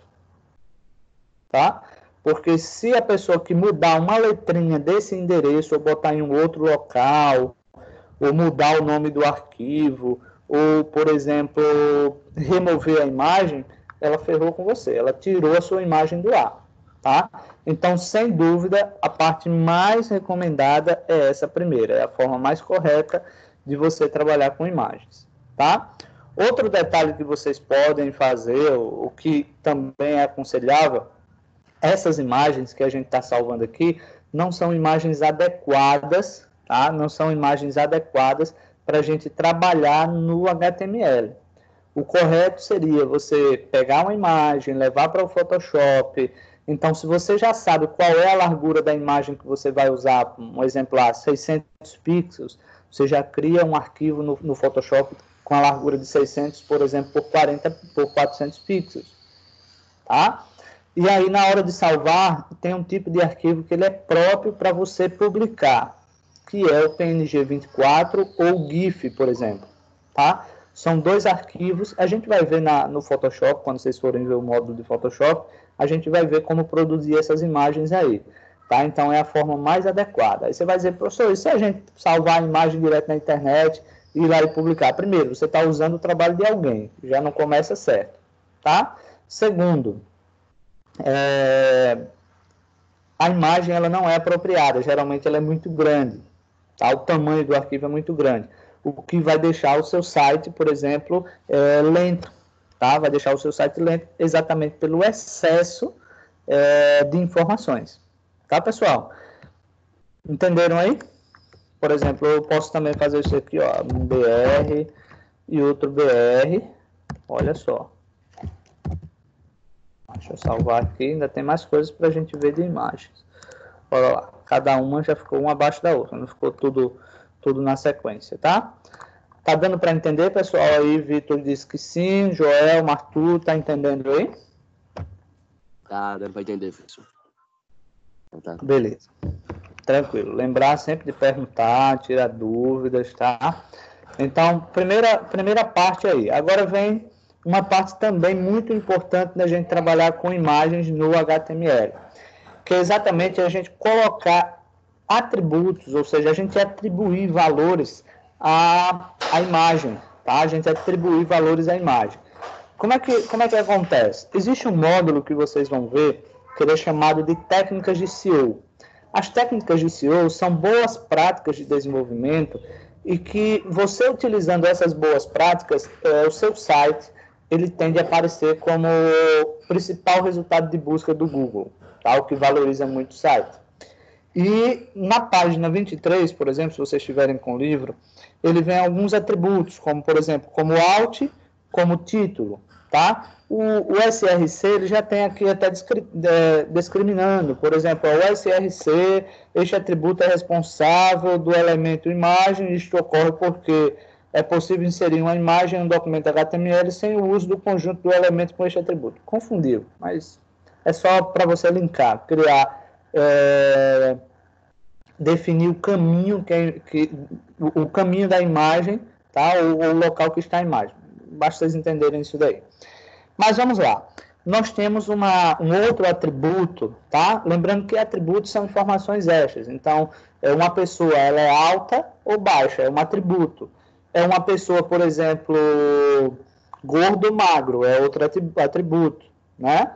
tá? Porque se a pessoa que mudar uma letrinha desse endereço, ou botar em um outro local, ou mudar o nome do arquivo, ou, por exemplo, remover a imagem, ela ferrou com você, ela tirou a sua imagem do ar, tá? Então, sem dúvida, a parte mais recomendada é essa primeira, é a forma mais correta de você trabalhar com imagens, tá? Outro detalhe que vocês podem fazer, o que também é aconselhável, essas imagens que a gente está salvando aqui não são imagens adequadas, tá? Não são imagens adequadas para a gente trabalhar no H T M L. O correto seria você pegar uma imagem, levar para o Photoshop. Então, se você já sabe qual é a largura da imagem que você vai usar, um exemplar, seiscentos pixels, você já cria um arquivo no, no Photoshop com a largura de seiscentos, por exemplo, por, quarenta, por quatrocentos pixels, tá? E aí, na hora de salvar, tem um tipo de arquivo que ele é próprio para você publicar, que é o P N G vinte e quatro ou GIF, por exemplo, tá? São dois arquivos, a gente vai ver na, no Photoshop, quando vocês forem ver o módulo de Photoshop, a gente vai ver como produzir essas imagens aí, tá? Então, é a forma mais adequada. Aí você vai dizer, professor, e se a gente salvar a imagem direto na internet e ir lá e publicar? Primeiro, você está usando o trabalho de alguém, já não começa certo, tá? Segundo, é... a imagem ela não é apropriada, geralmente ela é muito grande, tá? O tamanho do arquivo é muito grande, o que vai deixar o seu site, por exemplo, é, lento, tá? Vai deixar o seu site lento exatamente pelo excesso é, de informações, tá, pessoal? Entenderam aí? Por exemplo, eu posso também fazer isso aqui, ó, um B R e outro B R, olha só. Deixa eu salvar aqui, ainda tem mais coisas para a gente ver de imagens. Olha lá, cada uma já ficou uma abaixo da outra, não ficou tudo, tudo na sequência, tá? Tá dando para entender, pessoal? Aí, Vitor disse que sim, Joel, Martu, tá entendendo aí? Tá, dando para entender, professor. Tá. Beleza. Tranquilo. Lembrar sempre de perguntar, tirar dúvidas, tá? Então, primeira, primeira parte aí. Agora vem uma parte também muito importante da gente trabalhar com imagens no H T M L, que é exatamente a gente colocar atributos, ou seja, a gente atribuir valores à, à imagem, tá? A gente atribuir valores à imagem. Como é que, como é que acontece? Existe um módulo que vocês vão ver, que ele é chamado de técnicas de S E O. As técnicas de S E O são boas práticas de desenvolvimento e que você utilizando essas boas práticas, é, o seu site ele tende a aparecer como o principal resultado de busca do Google, tá? O que valoriza muito o site. E na página vinte e três, por exemplo, se vocês estiverem com o livro, ele vem alguns atributos, como por exemplo, como alt, como título, tá? O, o S R C ele já tem aqui até descri, é, discriminando, por exemplo, o S R C, este atributo é responsável do elemento imagem, isto ocorre porque é possível inserir uma imagem em um documento H T M L sem o uso do conjunto do elemento com este atributo. Confundiu, mas é só para você linkar, criar, é, definir o caminho, que, que, o, o caminho da imagem, tá? O, o local que está a imagem. Basta vocês entenderem isso daí. Mas vamos lá. Nós temos uma, um outro atributo, tá? Lembrando que atributos são informações extras. Então, é uma pessoa, ela é alta ou baixa, é um atributo. É uma pessoa, por exemplo, gordo ou magro, é outro atributo, né?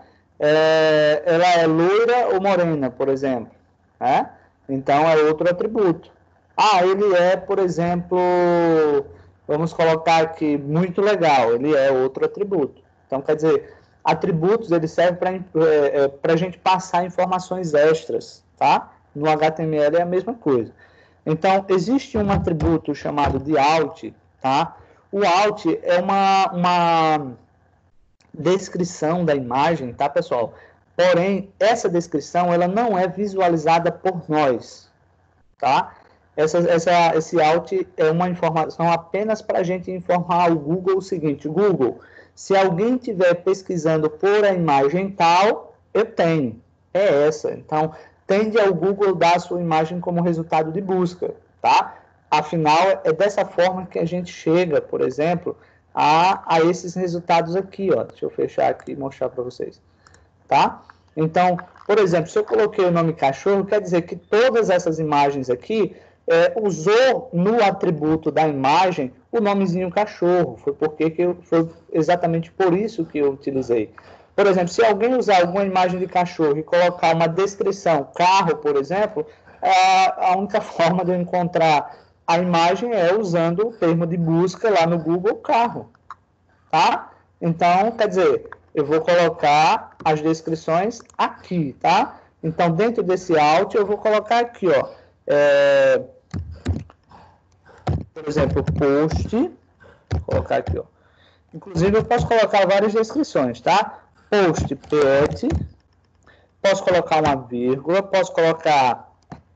É, ela é loira ou morena, por exemplo, né? Então, é outro atributo. Ah, ele é, por exemplo, vamos colocar aqui, muito legal, ele é outro atributo. Então, quer dizer, atributos, eles servem para é, para a gente passar informações extras, tá? No H T M L é a mesma coisa. Então, existe um atributo chamado de alt, tá? O alt é uma, uma descrição da imagem, tá, pessoal? Porém, essa descrição, ela não é visualizada por nós, tá? Essa, essa, esse alt é uma informação apenas para a gente informar o Google o seguinte: Google, se alguém estiver pesquisando por a imagem tal, eu tenho. É essa. Então, tende ao Google dar a sua imagem como resultado de busca, tá? Afinal, é dessa forma que a gente chega, por exemplo, a, a esses resultados aqui, ó. Deixa eu fechar aqui e mostrar para vocês, tá? Então, por exemplo, se eu coloquei o nome cachorro, quer dizer que todas essas imagens aqui é, usou no atributo da imagem o nomezinho cachorro. Foi porque que eu, foi exatamente por isso que eu utilizei. Por exemplo, se alguém usar alguma imagem de cachorro e colocar uma descrição carro, por exemplo, a, a única forma de eu encontrar a imagem é usando o termo de busca lá no Google carro, tá? Então, quer dizer, eu vou colocar as descrições aqui, tá? Então, dentro desse alt, eu vou colocar aqui, ó, é, por exemplo, post, vou colocar aqui, ó. Inclusive, eu posso colocar várias descrições, tá? Post pet, posso colocar uma vírgula, posso colocar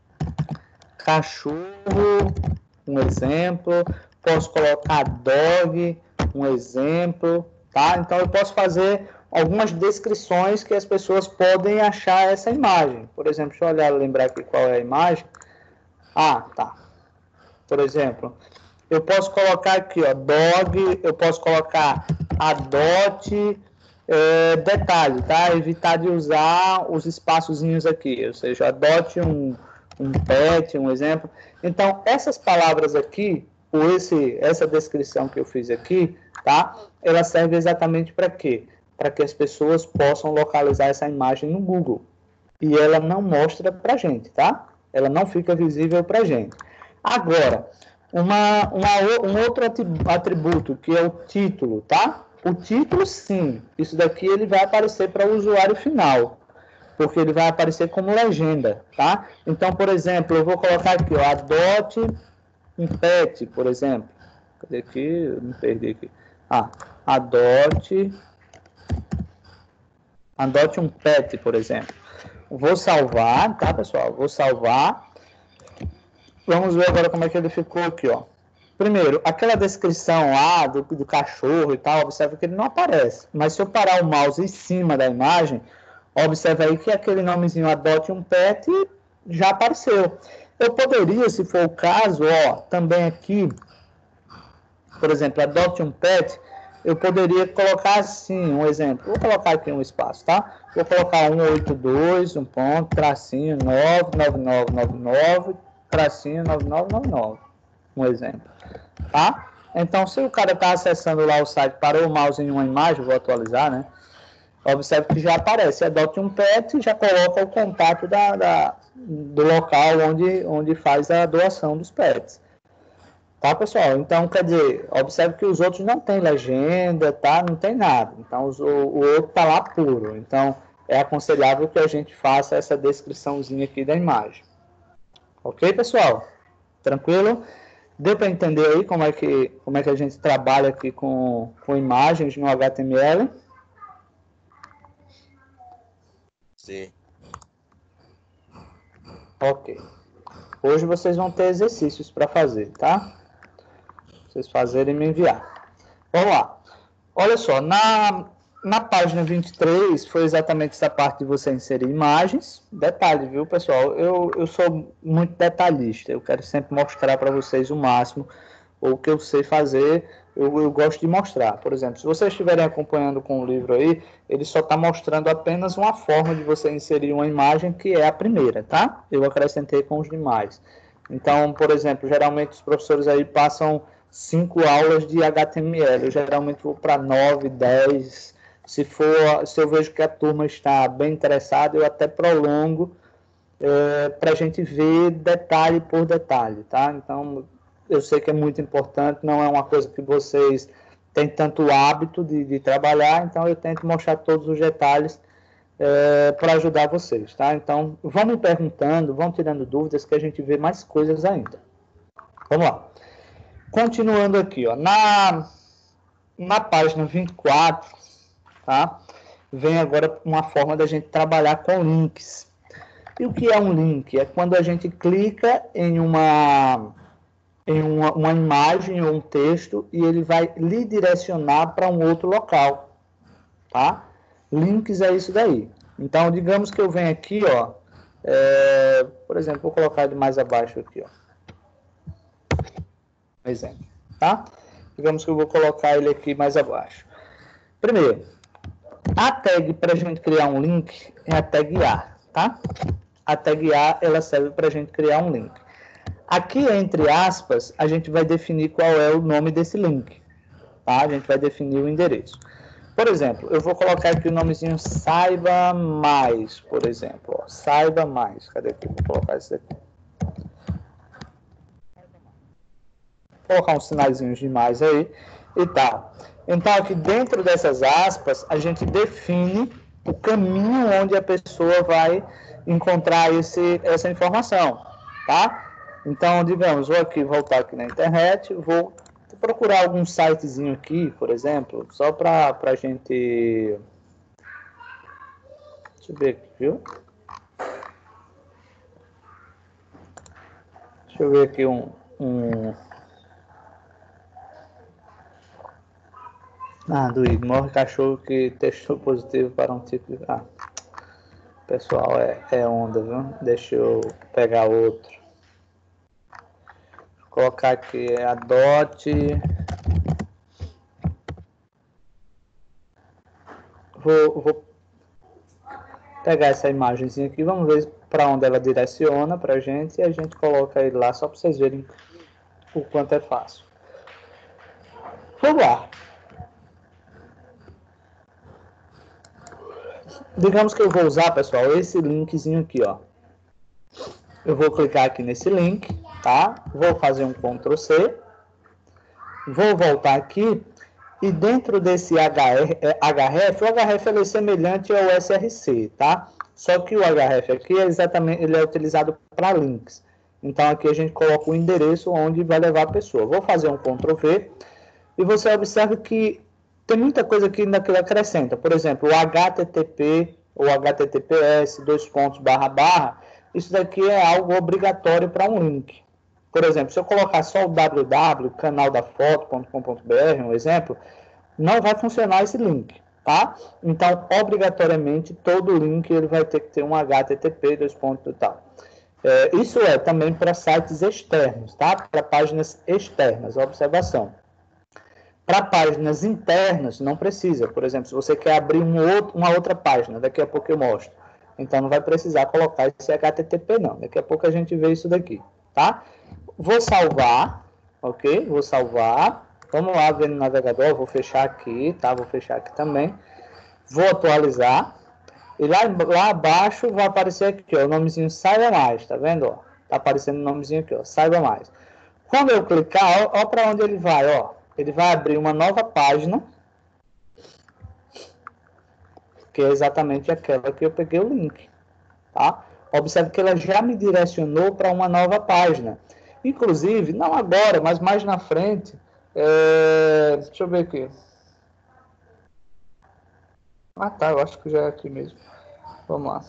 cachorro, um exemplo, posso colocar dog, um exemplo, tá? Então, eu posso fazer algumas descrições que as pessoas podem achar essa imagem. Por exemplo, deixa eu olhar, lembrar aqui qual é a imagem. Ah, tá. Por exemplo, eu posso colocar aqui, ó, dog, eu posso colocar adote, é, detalhe, tá? Evitar de usar os espaçozinhos aqui, ou seja, adote um, um pet, um exemplo. Então, essas palavras aqui, ou esse, essa descrição que eu fiz aqui, tá? Ela serve exatamente para quê? Para que as pessoas possam localizar essa imagem no Google. E ela não mostra para a gente, tá? Ela não fica visível para a gente. Agora, uma, uma, um outro atributo, que é o título, tá? O título, sim. Isso daqui ele vai aparecer para o usuário final, porque ele vai aparecer como legenda, tá? Então, por exemplo, eu vou colocar aqui, ó, adote um pet, por exemplo. Cadê aqui? Eu me perdi aqui. Ah, adote... Adote um pet, por exemplo. Vou salvar, tá, pessoal? Vou salvar. Vamos ver agora como é que ele ficou aqui, ó. Primeiro, aquela descrição lá do, do cachorro e tal, observa que ele não aparece. Mas se eu parar o mouse em cima da imagem, observa aí que aquele nomezinho adote um pet já apareceu. Eu poderia, se for o caso, ó, também aqui, por exemplo, adote um pet, eu poderia colocar assim, um exemplo. Vou colocar aqui um espaço, tá? Vou colocar cento e oitenta e dois, um ponto, tracinho, nove nove nove nove nove, tracinho, nove nove nove nove. Um exemplo, tá? Então, se o cara está acessando lá o site, parou o mouse em uma imagem, vou atualizar, né? Observe que já aparece, adote um pet e já coloca o contato da, da, do local onde, onde faz a doação dos pets. Tá, pessoal? Então, quer dizer, observe que os outros não tem legenda, tá? Não tem nada. Então, os, o, o outro tá lá puro. Então, é aconselhável que a gente faça essa descriçãozinha aqui da imagem. Ok, pessoal? Tranquilo? Deu para entender aí como é, que, como é que a gente trabalha aqui com, com imagens no H T M L? Sim. Ok. Hoje vocês vão ter exercícios para fazer, tá? Vocês fazerem e me enviar. Vamos lá. Olha só, na, na página vinte e três foi exatamente essa parte de você inserir imagens. Detalhe, viu, pessoal? Eu, eu sou muito detalhista. Eu quero sempre mostrar para vocês o máximo. O que eu sei fazer, eu, eu gosto de mostrar. Por exemplo, se vocês estiverem acompanhando com o livro aí, ele só está mostrando apenas uma forma de você inserir uma imagem, que é a primeira, tá? Eu acrescentei com os demais. Então, por exemplo, geralmente os professores aí passam cinco aulas de H T M L. Eu geralmente vou para nove, dez. Se for, se eu vejo que a turma está bem interessada, eu até prolongo é, para a gente ver detalhe por detalhe, tá? Então, eu sei que é muito importante, não é uma coisa que vocês têm tanto hábito de, de trabalhar, então eu tento mostrar todos os detalhes é, para ajudar vocês, tá? Então, vão me perguntando, vão tirando dúvidas, que a gente vê mais coisas ainda. Vamos lá. Continuando aqui, ó, na, na página vinte e quatro, tá? Vem agora uma forma da gente trabalhar com links. E o que é um link? É quando a gente clica em uma, em uma, uma imagem ou um texto e ele vai lhe direcionar para um outro local, tá? Links é isso daí. Então, digamos que eu venho aqui, ó, é, por exemplo, vou colocar ele mais abaixo aqui, ó. Exemplo, tá? Digamos que eu vou colocar ele aqui mais abaixo. Primeiro, a tag para a gente criar um link é a tag A, tá? A tag A, ela serve para a gente criar um link. Aqui, entre aspas, a gente vai definir qual é o nome desse link, tá? A gente vai definir o endereço. Por exemplo, eu vou colocar aqui o nomezinho Saiba Mais, por exemplo. Ó, Saiba Mais. Cadê aqui? Vou colocar isso aqui. Colocar uns sinaizinhos de mais aí e tal. Então, aqui dentro dessas aspas, a gente define o caminho onde a pessoa vai encontrar esse, essa informação, tá? Então, digamos, vou aqui voltar aqui na internet, vou procurar algum sitezinho aqui, por exemplo, só para a gente... Deixa eu ver aqui, viu? Deixa eu ver aqui um... um... Ah, do Igor, morre cachorro que testou positivo para um tipo de... Ah, pessoal, é, é onda, viu? Deixa eu pegar outro. Vou colocar aqui a dot. Vou, vou pegar essa imagenzinha aqui, vamos ver para onde ela direciona para a gente, e a gente coloca ele lá só para vocês verem o quanto é fácil. Vamos lá. Digamos que eu vou usar, pessoal, esse linkzinho aqui, ó. Eu vou clicar aqui nesse link, tá? Vou fazer um control C. Vou voltar aqui. E dentro desse href, o href ele é semelhante ao S R C, tá? Só que o href aqui é exatamente, ele é utilizado para links. Então aqui a gente coloca o endereço onde vai levar a pessoa. Vou fazer um control V. E você observa que tem muita coisa aqui ainda que ele acrescenta. Por exemplo, o H T T P ou H T T P S, dois pontos, barra, barra. Isso daqui é algo obrigatório para um link. Por exemplo, se eu colocar só o www, canal da foto ponto com ponto br, um exemplo, não vai funcionar esse link, tá? Então, obrigatoriamente, todo link ele vai ter que ter um H T T P, dois pontos e tal. É, isso é também para sites externos, tá? Para páginas externas, observação. Para páginas internas, não precisa. Por exemplo, se você quer abrir um outro, uma outra página, daqui a pouco eu mostro. Então, não vai precisar colocar esse H T T P, não. Daqui a pouco a gente vê isso daqui, tá? Vou salvar, ok? Vou salvar. Vamos lá ver no navegador. Vou fechar aqui, tá? Vou fechar aqui também. Vou atualizar. E lá, lá abaixo vai aparecer aqui, ó, o nomezinho Saiba Mais, tá vendo? Ó? Tá aparecendo o nomezinho aqui, ó, Saiba Mais. Quando eu clicar, ó, ó para onde ele vai, ó. Ele vai abrir uma nova página, que é exatamente aquela que eu peguei o link, tá? Observe que ela já me direcionou para uma nova página. Inclusive, não agora, mas mais na frente, é... deixa eu ver aqui. Ah, tá, eu acho que já é aqui mesmo. Vamos lá.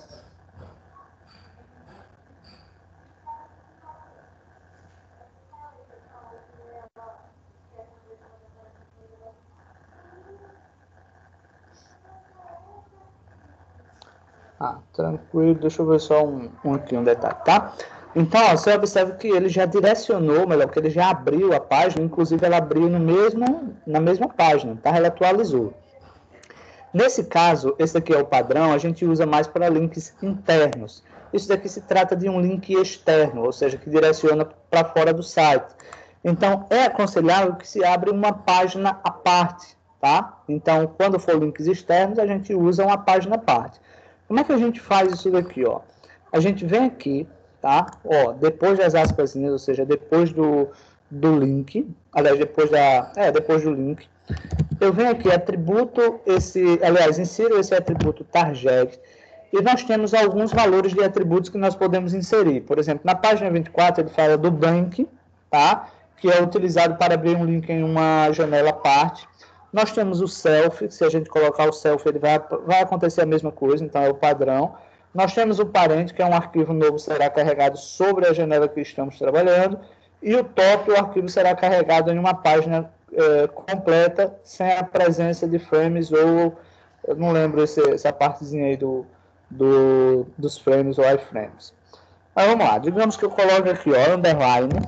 Ah, tranquilo, deixa eu ver só um, um aqui, um detalhe, tá? Então, ó, você observa que ele já direcionou, melhor, que ele já abriu a página, inclusive ela abriu no mesmo, na mesma página, tá? Ela atualizou. Nesse caso, esse aqui é o padrão, a gente usa mais para links internos. Isso daqui se trata de um link externo, ou seja, que direciona para fora do site. Então, é aconselhável que se abra uma página à parte, tá? Então, quando for links externos, a gente usa uma página à parte. Como é que a gente faz isso daqui, ó? A gente vem aqui, tá? Ó, depois das aspasinhas, ou seja, depois do, do link, aliás, depois da, é, depois do link, eu venho aqui, atributo esse, aliás, insiro esse atributo target, e nós temos alguns valores de atributos que nós podemos inserir. Por exemplo, na página vinte e quatro, ele fala do bank, tá? Que é utilizado para abrir um link em uma janela à parte. Nós temos o self, se a gente colocar o self, ele vai, vai acontecer a mesma coisa, então é o padrão. Nós temos o parent, que é um arquivo novo que será carregado sobre a janela que estamos trabalhando. E o top, o arquivo será carregado em uma página é, completa, sem a presença de frames ou, eu não lembro esse, essa partezinha aí do, do, dos frames ou iframes. Mas vamos lá, digamos que eu coloque aqui, ó, underline.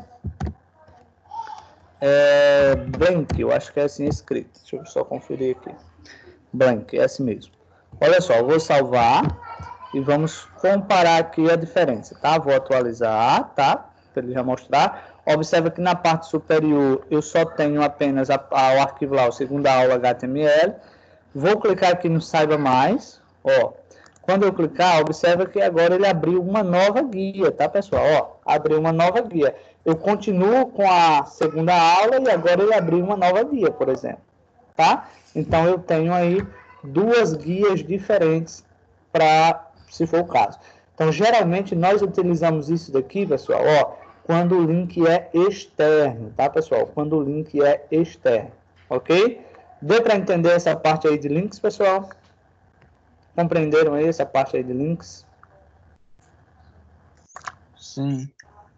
É, blank, eu acho que é assim escrito. Deixa eu só conferir aqui. Blank, é assim mesmo. Olha só, eu vou salvar e vamos comparar aqui a diferença, tá? Vou atualizar, tá? Para ele já mostrar. Observa que na parte superior eu só tenho apenas a, a, o arquivo lá, o segunda aula H T M L. Vou clicar aqui no Saiba Mais. Ó, quando eu clicar, observa que agora ele abriu uma nova guia, tá, pessoal? Ó, abriu uma nova guia. Eu continuo com a segunda aula e agora ele abriu uma nova guia, por exemplo, tá? Então, eu tenho aí duas guias diferentes para, se for o caso. Então, geralmente, nós utilizamos isso daqui, pessoal, ó, quando o link é externo, tá, pessoal? Quando o link é externo, ok? Deu para entender essa parte aí de links, pessoal? Compreenderam aí essa parte aí de links? Sim.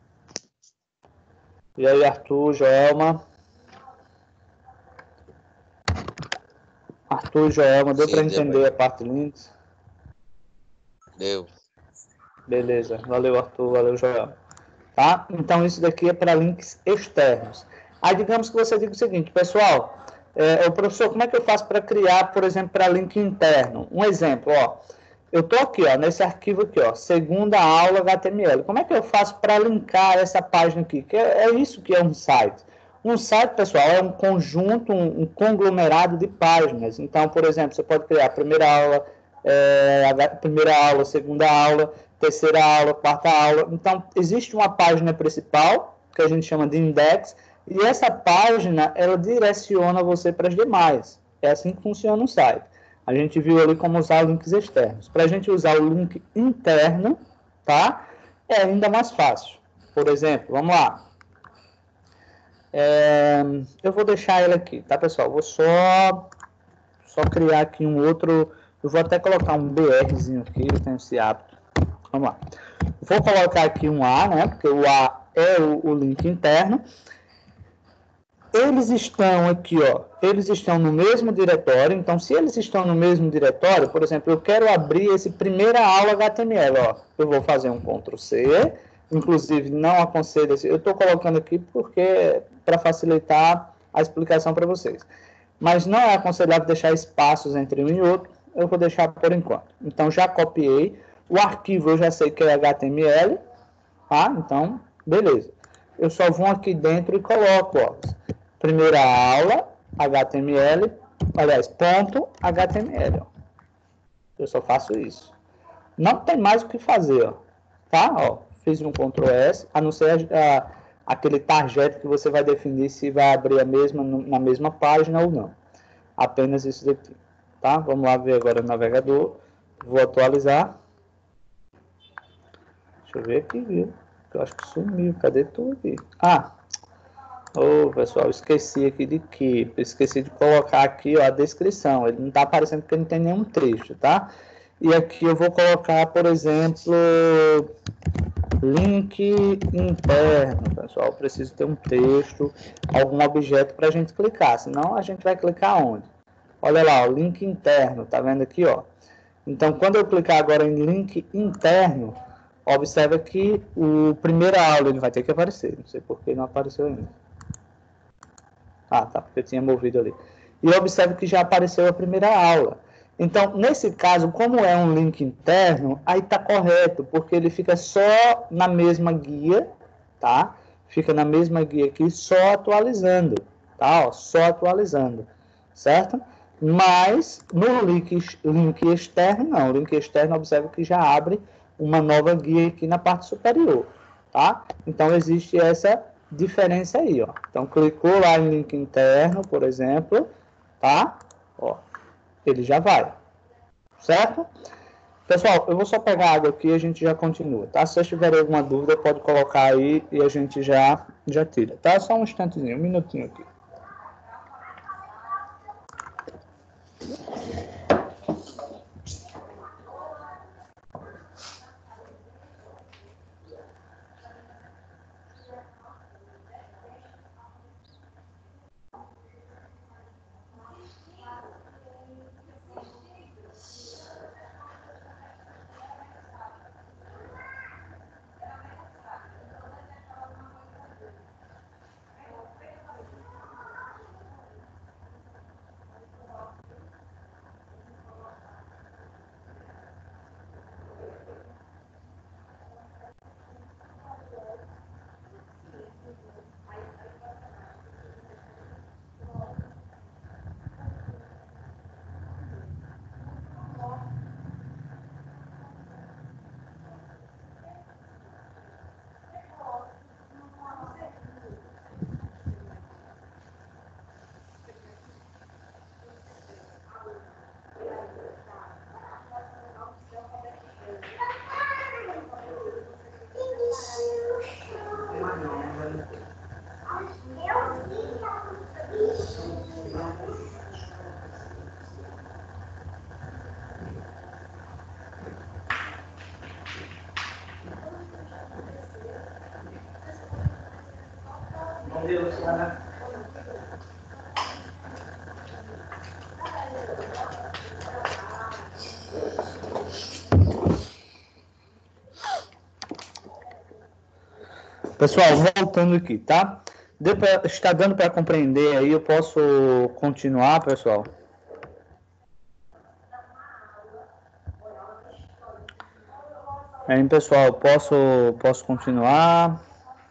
E aí, Arthur, Joelma? Arthur, Joelma, deu para entender a parte de links? Deu. Beleza, valeu, Arthur, valeu, Joelma. tá? Então, isso daqui é para links externos. Aí, digamos que você diga o seguinte, pessoal, é, o professor, como é que eu faço para criar, por exemplo, para link interno? Um exemplo, ó, eu estou aqui, ó, nesse arquivo aqui, ó, segunda aula H T M L. Como é que eu faço para linkar essa página aqui? Que é, é isso que é um site. Um site, pessoal, é um conjunto, um, um conglomerado de páginas. Então, por exemplo, você pode criar a primeira aula, é, a primeira aula, segunda aula, terceira aula, quarta aula. Então, existe uma página principal, que a gente chama de index, e essa página, ela direciona você para as demais. É assim que funciona um site. A gente viu ali como usar links externos. Para a gente usar o link interno, tá? É ainda mais fácil. Por exemplo, vamos lá. É, eu vou deixar ele aqui, tá, pessoal? Vou só, só criar aqui um outro... Eu vou até colocar um BRzinho aqui, eu tenho esse hábito. Vamos lá. Vou colocar aqui um A, né? Porque o A é o, o link interno. Eles estão aqui, ó, eles estão no mesmo diretório, então se eles estão no mesmo diretório, por exemplo, eu quero abrir esse primeira aula H T M L, ó, eu vou fazer um control C, inclusive não aconselho, eu estou colocando aqui porque para facilitar a explicação para vocês, mas não é aconselhável deixar espaços entre um e outro, eu vou deixar por enquanto. Então já copiei, o arquivo eu já sei que é H T M L, tá? Então, beleza. Eu só vou aqui dentro e coloco, ó, primeira aula, H T M L, aliás, ponto H T M L, ó. Eu só faço isso. Não tem mais o que fazer, ó, tá? Ó, fiz um control S, a não ser a, a, aquele target que você vai definir se vai abrir a mesma, na mesma página ou não. Apenas isso daqui, tá? Vamos lá ver agora o navegador. Vou atualizar. Deixa eu ver aqui, viu? Eu acho que sumiu. Cadê tudo aqui? Ah, ô, oh, pessoal, esqueci aqui de que? Esqueci de colocar aqui, ó, a descrição. Ele não está aparecendo porque não tem nenhum trecho, tá? E aqui eu vou colocar, por exemplo, link interno, pessoal. Preciso ter um texto, algum objeto para a gente clicar. Senão a gente vai clicar onde? Olha lá, o link interno, tá vendo aqui, ó? Então, quando eu clicar agora em link interno, observa que o primeira aula ele vai ter que aparecer. Não sei por que não apareceu ainda. Ah, tá, porque eu tinha movido ali. E observe que já apareceu a primeira aula. Então, nesse caso, como é um link interno, aí tá correto, porque ele fica só na mesma guia, tá? Fica na mesma guia aqui, só atualizando, tá? Ó, só atualizando, certo? Mas, no link, link externo, não. O link externo, observe que já abre uma nova guia aqui na parte superior, tá? Então, existe essa diferença aí, ó. Então, clicou lá em link interno, por exemplo, tá? Ó, ele já vai, certo? Pessoal, eu vou só pegar água aqui e a gente já continua, tá? Se vocês tiverem alguma dúvida, pode colocar aí e a gente já, já tira, tá? Só um instantezinho, um minutinho aqui. Pessoal, voltando aqui, tá? Deu pra, está dando para compreender aí? Eu posso continuar, pessoal? Aí, pessoal, posso, posso continuar?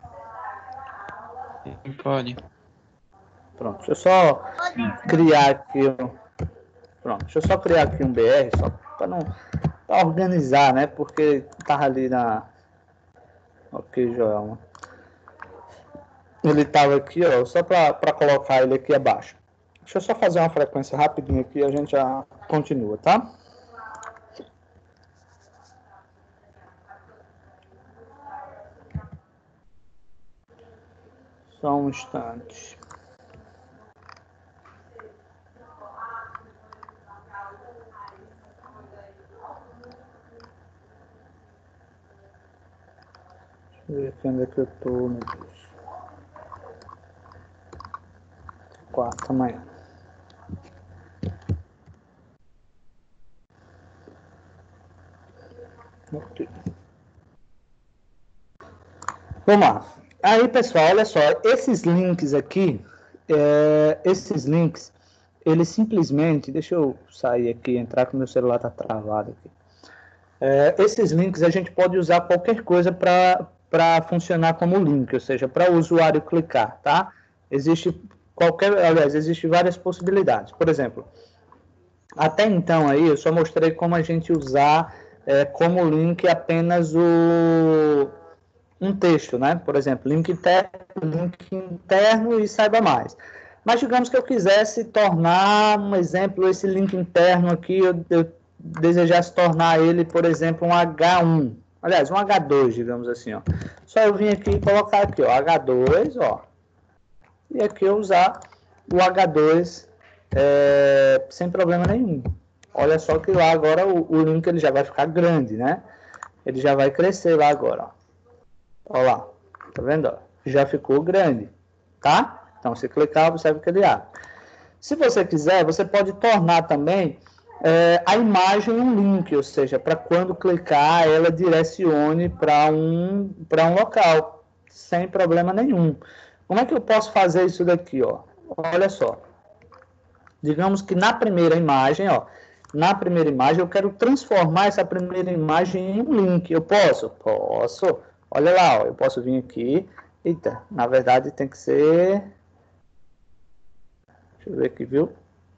Pode. Pronto, deixa eu só criar aqui. Pronto, deixa eu só criar aqui um B R, só para não pra organizar, né? Porque tava ali na. Ok, Joelma. Ele tava aqui, ó, só para colocar ele aqui abaixo. Deixa eu só fazer uma frequência rapidinho aqui e a gente já continua, tá? Só um instante. Deixa eu ver aqui onde é que eu tô, meu Deus. Quarta manhã. Ok. Vamos lá. Aí, pessoal, olha só. Esses links aqui, é, esses links, eles simplesmente... Deixa eu sair aqui, entrar que meu celular está travado aqui. É, esses links a gente pode usar qualquer coisa para funcionar como link, ou seja, para o usuário clicar, tá? Existe qualquer... Aliás, existe várias possibilidades. Por exemplo, até então aí eu só mostrei como a gente usar é, como link apenas o... um texto, né? Por exemplo, link interno, link interno e saiba mais. Mas digamos que eu quisesse tornar, um exemplo, esse link interno aqui, eu, eu desejasse tornar ele, por exemplo, um H um. Aliás, um H dois, digamos assim, ó. Só eu vim aqui e colocar aqui, ó, H dois, ó. E aqui eu usar o H dois é, sem problema nenhum. Olha só que lá agora o, o link ele já vai ficar grande, né? Ele já vai crescer lá agora, ó. Olha lá, tá vendo? Já ficou grande, tá? Então, se clicar, observe que ele abre. Se você quiser, você pode tornar também é, a imagem um link, ou seja, para quando clicar, ela direcione para um, para um local, sem problema nenhum. Como é que eu posso fazer isso daqui, ó? Olha só. Digamos que na primeira imagem, ó, na primeira imagem, eu quero transformar essa primeira imagem em um link. Eu posso? Posso. Olha lá, ó, eu posso vir aqui. Eita, na verdade tem que ser... Deixa eu ver aqui, viu?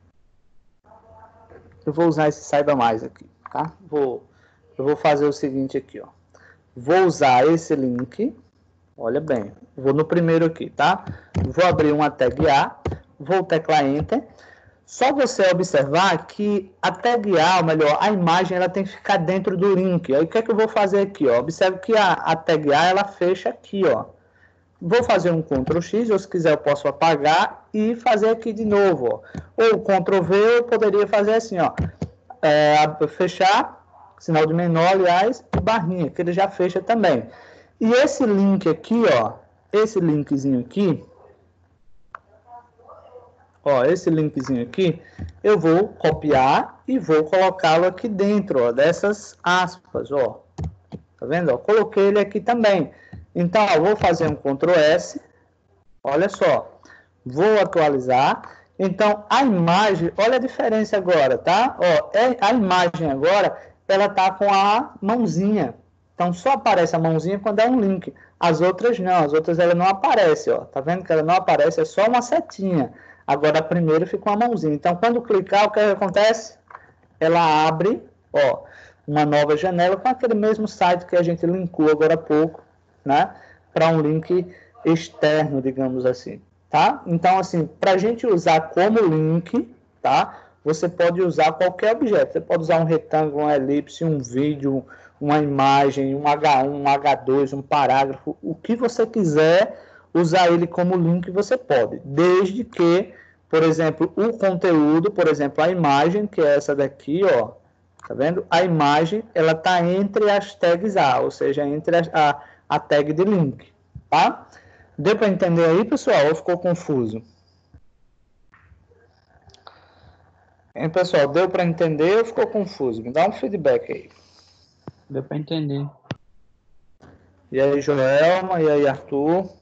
Eu vou usar esse saiba mais aqui, tá? Vou, eu vou fazer o seguinte aqui, ó. Vou usar esse link. Olha bem, vou no primeiro aqui, tá? Vou abrir uma tag A, vou teclar Enter. Só você observar que a tag A, ou melhor, a imagem, ela tem que ficar dentro do link. Aí o que é que eu vou fazer aqui, ó? Observe que a, a tag A, ela fecha aqui, ó. Vou fazer um control X, ou se quiser eu posso apagar e fazer aqui de novo, ó. Ou control V, eu poderia fazer assim, ó. É, fechar, sinal de menor, aliás, e barrinha, que ele já fecha também. E esse link aqui, ó, esse linkzinho aqui, ó, esse linkzinho aqui, eu vou copiar e vou colocá-lo aqui dentro, ó, dessas aspas, ó. Tá vendo? Ó, coloquei ele aqui também. Então, ó, vou fazer um control S. Olha só. Vou atualizar. Então, a imagem, olha a diferença agora, tá? Ó, é, a imagem agora, ela tá com a mãozinha. Então, só aparece a mãozinha quando é um link. As outras não, as outras ela não aparece, ó. Tá vendo que ela não aparece? É só uma setinha. Agora, a primeira fica uma mãozinha. Então, quando clicar, o que acontece? Ela abre, ó, uma nova janela com aquele mesmo site que a gente linkou agora há pouco, né? Para um link externo, digamos assim, tá? Então, assim, para a gente usar como link, tá? Você pode usar qualquer objeto. Você pode usar um retângulo, uma elipse, um vídeo, uma imagem, um H um, um H dois, um parágrafo, o que você quiser usar ele como link, você pode, desde que, por exemplo, o conteúdo, por exemplo, a imagem, que é essa daqui, ó, tá vendo? A imagem, ela tá entre as tags A, ou seja, entre a, a, a tag de link, tá? Deu para entender aí, pessoal, ou ficou confuso? Hein, pessoal, deu para entender ou ficou confuso? Me dá um feedback aí. Deu para entender. E aí, Joelma, e aí, Arthur?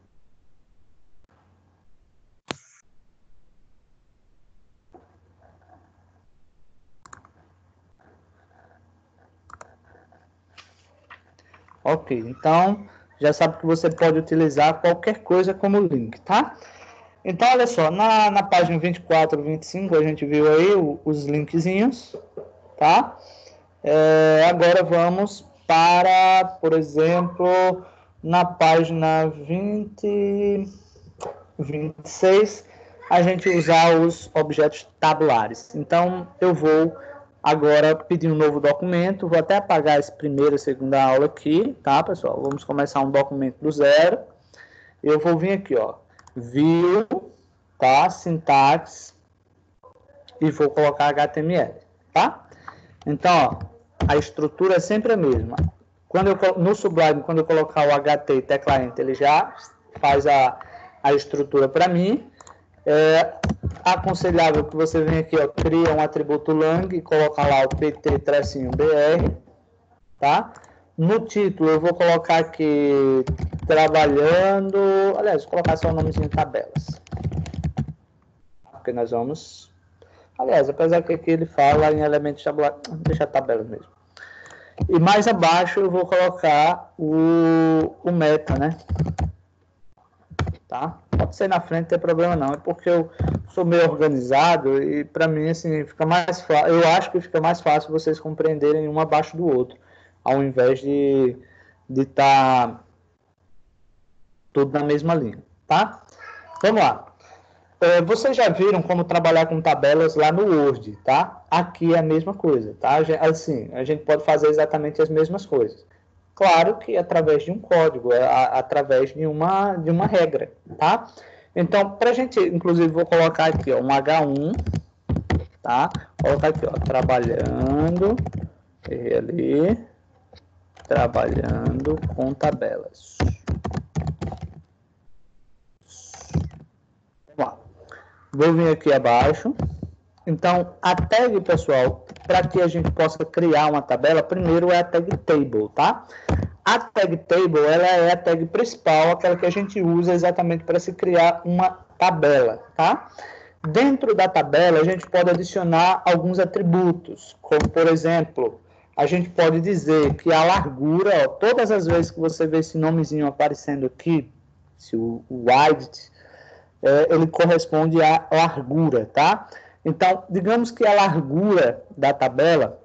Ok, então já sabe que você pode utilizar qualquer coisa como link, tá? Então, olha só, na, na página vinte e quatro, vinte e cinco, a gente viu aí o, os linkzinhos, tá? É, agora vamos para, por exemplo, na página vinte, vinte e seis, a gente usar os objetos tabulares. Então, eu vou agora pedir um novo documento, vou até apagar essa primeira e segunda aula aqui, tá, pessoal? Vamos começar um documento do zero. Eu vou vir aqui, ó, view, tá, sintaxe, e vou colocar H T M L, tá? Então, ó, a estrutura é sempre a mesma. Quando eu, no Sublime, quando eu colocar o H T e tecla Enter, ele já faz a, a estrutura para mim. É aconselhável que você venha aqui, ó, cria um atributo lang e coloca lá o pt-br, tá? No título eu vou colocar aqui trabalhando, aliás, vou colocar só o nomezinho tabelas. Porque nós vamos, aliás, apesar que aqui ele fala em elementos tabulares, deixa a tabela mesmo. E mais abaixo eu vou colocar o, o meta, né? Tá? Pode ser na frente, não tem problema não. É porque eu sou meio organizado e para mim assim fica mais fácil. Eu acho que fica mais fácil vocês compreenderem um abaixo do outro, ao invés de de estar tá tudo na mesma linha, tá? Vamos lá. É, vocês já viram como trabalhar com tabelas lá no Word, tá? Aqui é a mesma coisa, tá? Assim, a gente pode fazer exatamente as mesmas coisas. Claro que através de um código, a, através de uma, de uma regra, tá? Então, para a gente, inclusive, vou colocar aqui, ó, um H um, tá? Colocar aqui, ó, trabalhando, errei ali, trabalhando com tabelas. Vamos lá. Vou vir aqui abaixo. Então, a tag, pessoal, para que a gente possa criar uma tabela, primeiro é a tag table, tá? A tag table, ela é a tag principal, aquela que a gente usa exatamente para se criar uma tabela, tá? Dentro da tabela, a gente pode adicionar alguns atributos, como, por exemplo, a gente pode dizer que a largura, ó, todas as vezes que você vê esse nomezinho aparecendo aqui, se o width, é, ele corresponde à largura, tá? Então, digamos que a largura da tabela,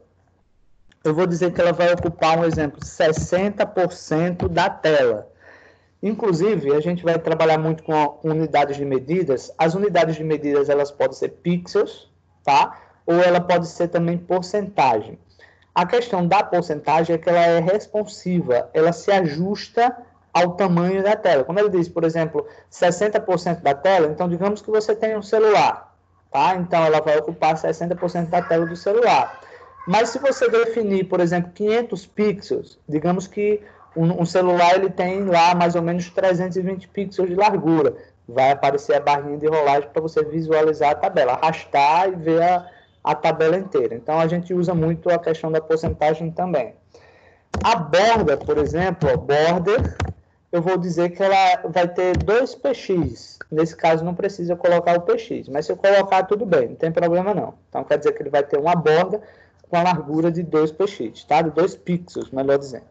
eu vou dizer que ela vai ocupar, um exemplo, sessenta por cento da tela. Inclusive, a gente vai trabalhar muito com unidades de medidas. As unidades de medidas, elas podem ser pixels, tá? Ou ela pode ser também porcentagem. A questão da porcentagem é que ela é responsiva, ela se ajusta ao tamanho da tela. Como ele diz, por exemplo, sessenta por cento da tela, então digamos que você tem um celular, tá? Então ela vai ocupar sessenta por cento da tela do celular. Mas se você definir, por exemplo, quinhentos pixels, digamos que um, um celular ele tem lá mais ou menos trezentos e vinte pixels de largura, vai aparecer a barrinha de rolagem para você visualizar a tabela, arrastar e ver a, a tabela inteira. Então a gente usa muito a questão da porcentagem também. A borda, por exemplo, ó, border, eu vou dizer que ela vai ter dois P X. Nesse caso não precisa colocar o P X, mas se eu colocar tudo bem, não tem problema não. Então quer dizer que ele vai ter uma borda com a largura de dois P X, tá? De dois pixels, melhor dizendo.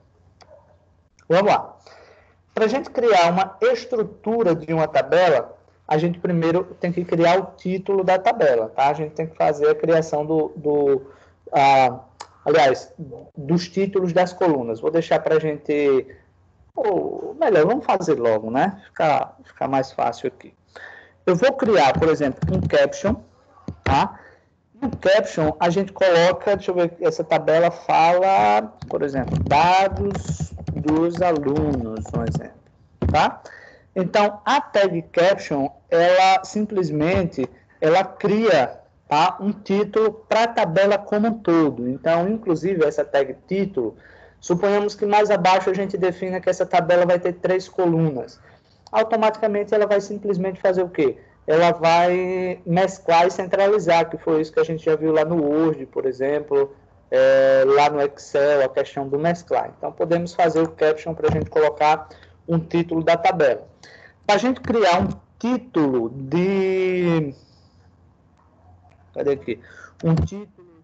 Vamos lá. Para a gente criar uma estrutura de uma tabela, a gente primeiro tem que criar o título da tabela, tá? A gente tem que fazer a criação do... do ah, aliás, dos títulos das colunas. Vou deixar para a gente... Ou melhor, vamos fazer logo, né? Ficar, ficar mais fácil aqui. Eu vou criar, por exemplo, um caption, tá? No caption, a gente coloca, deixa eu ver, essa tabela fala, por exemplo, dados dos alunos, um exemplo, tá? Então, a tag caption, ela simplesmente, ela cria, tá, um título para a tabela como um todo. Então, inclusive, essa tag título, suponhamos que mais abaixo a gente defina que essa tabela vai ter três colunas. Automaticamente, ela vai simplesmente fazer o quê? Ela vai mesclar e centralizar, que foi isso que a gente já viu lá no Word, por exemplo, é, lá no Excel, a questão do mesclar. Então, podemos fazer o caption para a gente colocar um título da tabela. Para a gente criar um título de... Cadê aqui? Um título...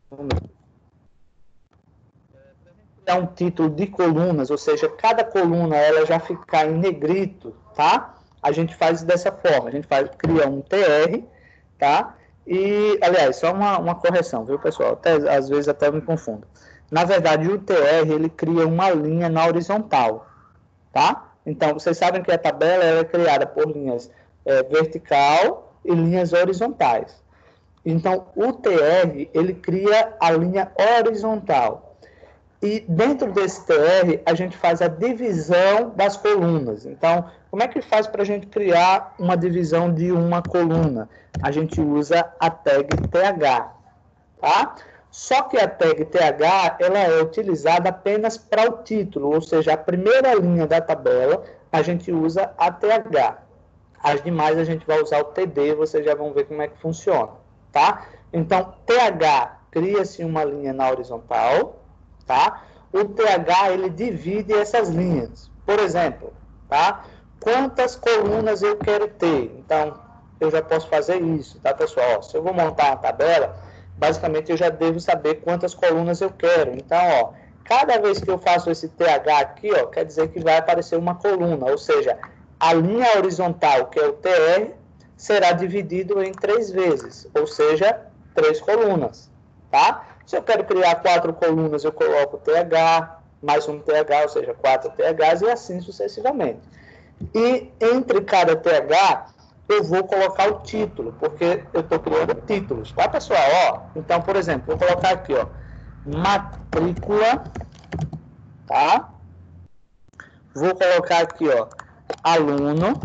Criar um título de colunas, ou seja, cada coluna ela já ficar em negrito, tá? A gente faz dessa forma. A gente faz, cria um T R, tá? E, aliás, só uma, uma correção, viu, pessoal? Até, às vezes até me confundo. Na verdade, o T R, ele cria uma linha na horizontal, tá? Então, vocês sabem que a tabela ela é criada por linhas é, vertical e linhas horizontais. Então, o T R, ele cria a linha horizontal. E dentro desse T R, a gente faz a divisão das colunas. Então, como é que faz para a gente criar uma divisão de uma coluna? A gente usa a tag T H, tá? Só que a tag T H, ela é utilizada apenas para o título, ou seja, a primeira linha da tabela, a gente usa a T H. As demais a gente vai usar o T D, vocês já vão ver como é que funciona, tá? Então, T H cria-se uma linha na horizontal, tá? O T H, ele divide essas linhas. Por exemplo, tá? Quantas colunas eu quero ter? Então, eu já posso fazer isso, tá, pessoal? Se eu vou montar uma tabela, basicamente eu já devo saber quantas colunas eu quero. Então, ó, cada vez que eu faço esse T H aqui, ó, quer dizer que vai aparecer uma coluna, ou seja, a linha horizontal, que é o T R, será dividido em três vezes, ou seja, três colunas, tá? Se eu quero criar quatro colunas, eu coloco T H, mais um T H, ou seja, quatro T Hs, e assim sucessivamente. E entre cada T H, eu vou colocar o título, porque eu estou criando títulos, tá, pessoal? Ó, então, por exemplo, vou colocar aqui, ó, matrícula, tá? Vou colocar aqui, ó, aluno,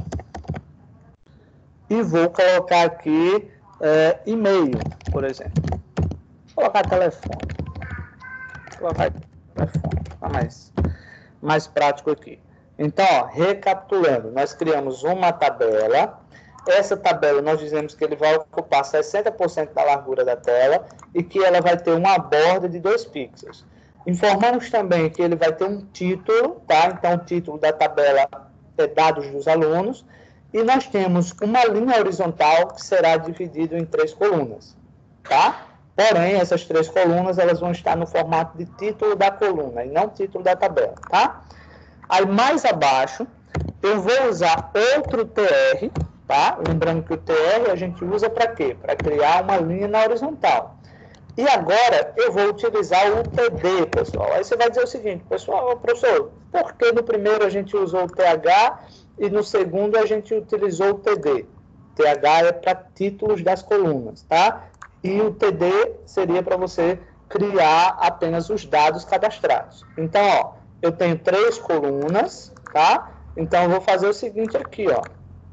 e vou colocar aqui é, e-mail, por exemplo. Vou colocar telefone. Vou colocar telefone, tá mais, mais prático aqui. Então, ó, recapitulando, nós criamos uma tabela. Essa tabela nós dizemos que ele vai ocupar sessenta por cento da largura da tela e que ela vai ter uma borda de dois pixels. Informamos também que ele vai ter um título, tá? Então, o título da tabela é dados dos alunos. E nós temos uma linha horizontal que será dividida em três colunas, tá? Porém, essas três colunas elas vão estar no formato de título da coluna e não título da tabela, tá? Aí, mais abaixo, eu vou usar outro T R, tá? Lembrando que o T R a gente usa para quê? Para criar uma linha na horizontal. E agora, eu vou utilizar o T D, pessoal. Aí você vai dizer o seguinte, pessoal, professor, por que no primeiro a gente usou o T H e no segundo a gente utilizou o T D? T H é para títulos das colunas, tá? E o T D seria para você criar apenas os dados cadastrados. Então, ó, eu tenho três colunas, tá? Então, eu vou fazer o seguinte aqui, ó.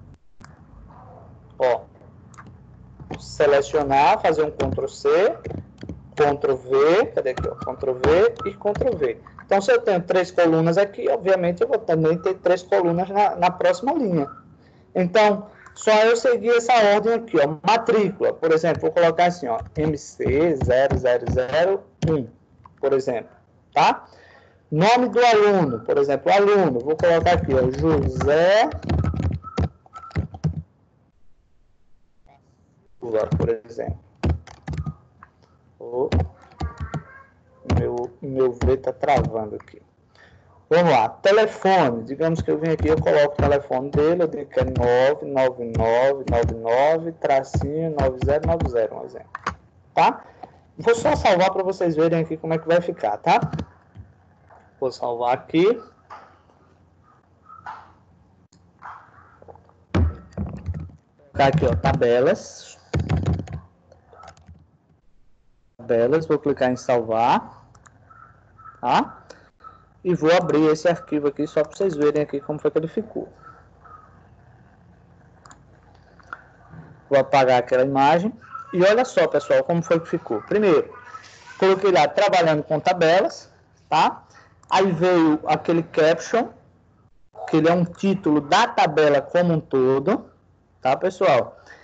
Ó, selecionar, fazer um control C, control V, cadê aqui, ó? control V e control V. Então, se eu tenho três colunas aqui, obviamente, eu vou também ter três colunas na, na próxima linha. Então, só eu seguir essa ordem aqui, ó. Matrícula, por exemplo, vou colocar assim, ó, M C zero zero zero um, por exemplo, tá? Nome do aluno, por exemplo, aluno, vou colocar aqui, ó, José, por exemplo. Oh, meu, meu V está travando aqui. Vamos lá, telefone, digamos que eu vim aqui, eu coloco o telefone dele, eu digo que é nove nove nove nove nove, tracinho nove zero nove zero, um exemplo, tá? Vou só salvar para vocês verem aqui como é que vai ficar, tá? Vou salvar aqui. Tá aqui, ó, tabelas. Tabelas, vou clicar em salvar, tá? E vou abrir esse arquivo aqui só para vocês verem aqui como foi que ele ficou. Vou apagar aquela imagem. E olha só, pessoal, como foi que ficou. Primeiro, coloquei lá trabalhando com tabelas, tá? Aí veio aquele caption, que ele é um título da tabela como um todo, tá, pessoal?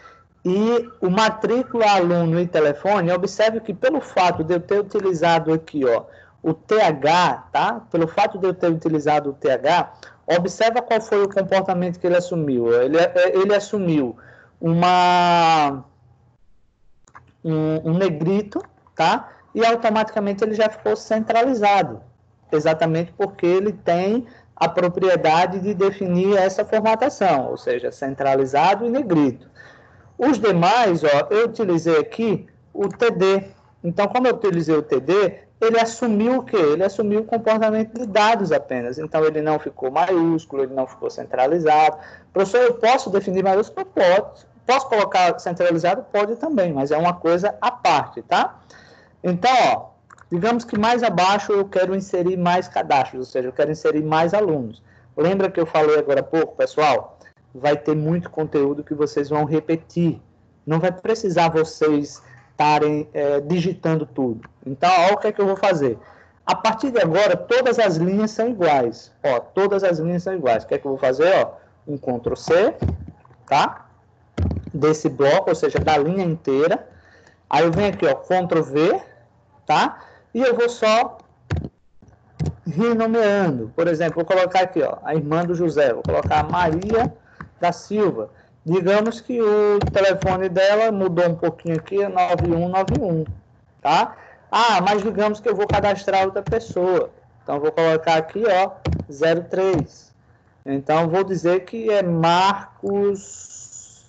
e o matrícula, aluno e telefone, observe que pelo fato de eu ter utilizado aqui, ó, o T H, tá? Pelo fato de eu ter utilizado o T H, observa qual foi o comportamento que ele assumiu. Ele, ele assumiu uma, um, um negrito, tá? E automaticamente ele já ficou centralizado, exatamente porque ele tem a propriedade de definir essa formatação, ou seja, centralizado e negrito. Os demais, ó, eu utilizei aqui o T D. Então, como eu utilizei o T D, ele assumiu o quê? Ele assumiu o comportamento de dados apenas. Então, ele não ficou maiúsculo, ele não ficou centralizado. Professor, eu posso definir maiúsculo? Pode. Posso colocar centralizado? Pode também, mas é uma coisa à parte, tá? Então, ó, digamos que mais abaixo eu quero inserir mais cadastros, ou seja, eu quero inserir mais alunos. Lembra que eu falei agora há pouco, pessoal? Vai ter muito conteúdo que vocês vão repetir. Não vai precisar vocês estarem é, digitando tudo. Então, ó, o que é que eu vou fazer? A partir de agora, todas as linhas são iguais. Ó, todas as linhas são iguais. O que é que eu vou fazer? Ó, um control C, tá? Desse bloco, ou seja, da linha inteira. Aí eu venho aqui, ó, control V, tá? E eu vou só renomeando. Por exemplo, vou colocar aqui, ó, a irmã do José. Vou colocar Maria da Silva. Digamos que o telefone dela mudou um pouquinho aqui, é nove um nove um, tá? Ah, mas digamos que eu vou cadastrar outra pessoa. Então, vou colocar aqui, ó, zero três. Então, vou dizer que é Marcos...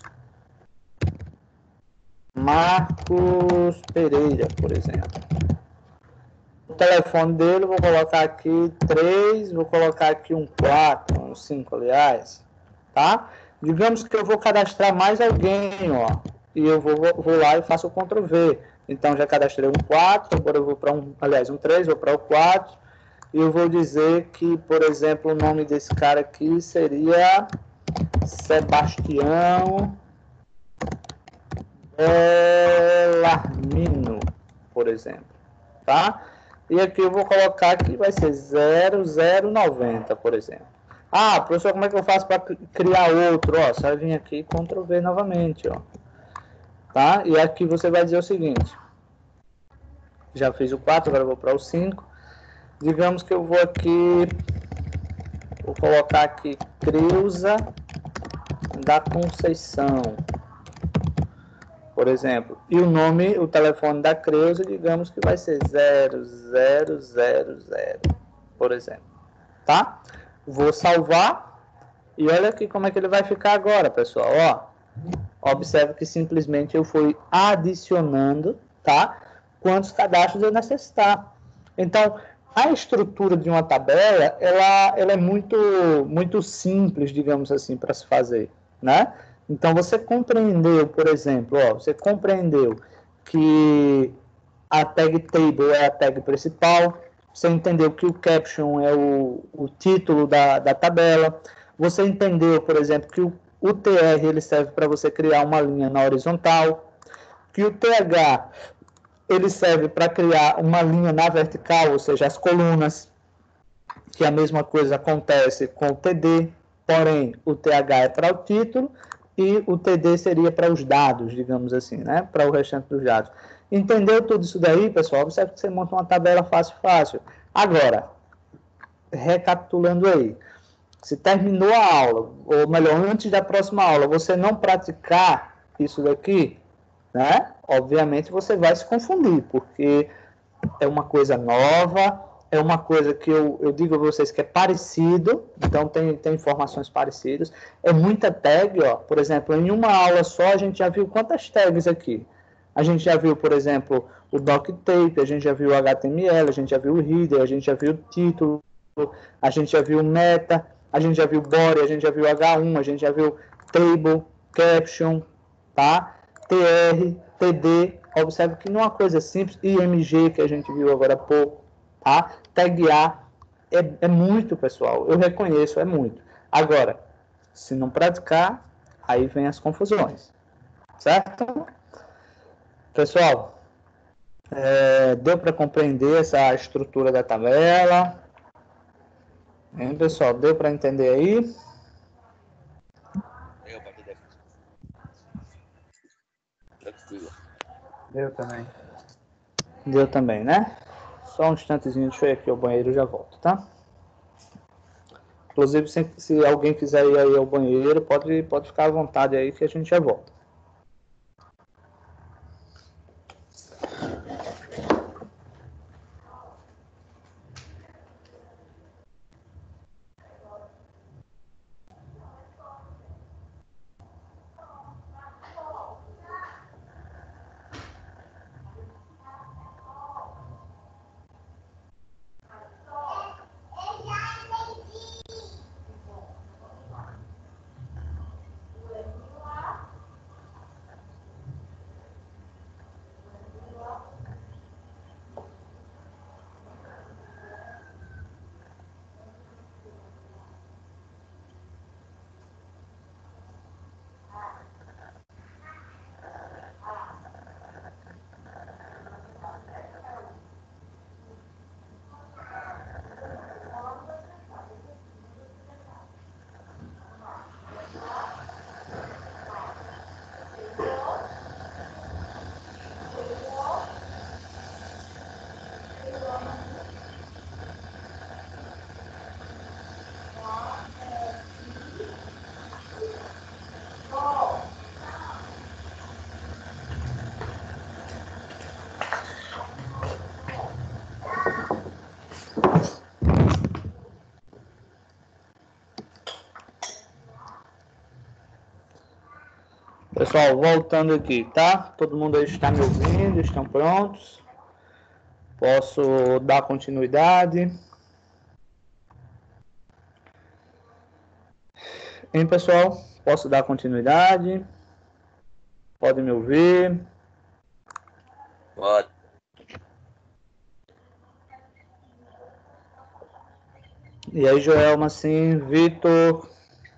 Marcos Pereira, por exemplo. O telefone dele, vou colocar aqui três, vou colocar aqui um quatro, um cinco, aliás, tá? Digamos que eu vou cadastrar mais alguém, ó, e eu vou, vou lá e faço o control V. Então, já cadastrei um quatro, agora eu vou para um, aliás, um três, vou para o quatro, e eu vou dizer que, por exemplo, o nome desse cara aqui seria Sebastião Belarmino, por exemplo, tá? E aqui eu vou colocar que vai ser zero zero noventa, por exemplo. Ah, professor, como é que eu faço para criar outro? Ó, só vir aqui e control V novamente, ó. Tá? E aqui você vai dizer o seguinte. Já fiz o quatro, agora eu vou para o cinco. Digamos que eu vou aqui... Vou colocar aqui Creuza da Conceição, por exemplo. E o nome, o telefone da Creuza, digamos que vai ser zero zero zero zero, por exemplo. Tá? Vou salvar. E olha aqui como é que ele vai ficar agora, pessoal. Ó, observe que simplesmente eu fui adicionando, tá? Quantos cadastros eu necessitar. Então, a estrutura de uma tabela, ela, ela é muito, muito simples, digamos assim, para se fazer, né? Então, você compreendeu, por exemplo, ó, você compreendeu que a tag table é a tag principal, você entendeu que o caption é o, o título da, da tabela, você entendeu, por exemplo, que o, o T R ele serve para você criar uma linha na horizontal, que o T H ele serve para criar uma linha na vertical, ou seja, as colunas, que a mesma coisa acontece com o T D, porém o T H é para o título e o T D seria para os dados, digamos assim, né? Para o restante dos dados. Entendeu tudo isso daí, pessoal? Observe que você monta uma tabela fácil, fácil. Agora, recapitulando aí, se terminou a aula, ou melhor, antes da próxima aula, você não praticar isso daqui, né? Obviamente você vai se confundir, porque é uma coisa nova, é uma coisa que eu, eu digo a vocês que é parecido, então tem, tem informações parecidas, é muita tag, ó. Por exemplo, em uma aula só a gente já viu quantas tags aqui. A gente já viu, por exemplo, o doctape, a gente já viu o H T M L, a gente já viu o header, a gente já viu o título, a gente já viu o meta, a gente já viu o body, a gente já viu o H um, a gente já viu table, caption, tá? T R, T D, observe que não é uma coisa simples, I M G que a gente viu agora há pouco, tá? Tag A, é, é muito, pessoal, eu reconheço, é muito. Agora, se não praticar, aí vem as confusões, certo? Pessoal, é, deu para compreender essa estrutura da tabela? Hein, pessoal, deu para entender aí? tranquilo. Eu também. Deu também, né? Só um instantezinho, deixa eu ir aqui ao banheiro e já volto, tá? Inclusive, se, se alguém quiser ir aí ao banheiro, pode, pode ficar à vontade aí que a gente já volta. Pessoal, voltando aqui, tá? Todo mundo aí está me ouvindo? Estão prontos? Posso dar continuidade? Hein, pessoal? Posso dar continuidade? Podem me ouvir? Pode. E aí, Joelma, sim, Vitor...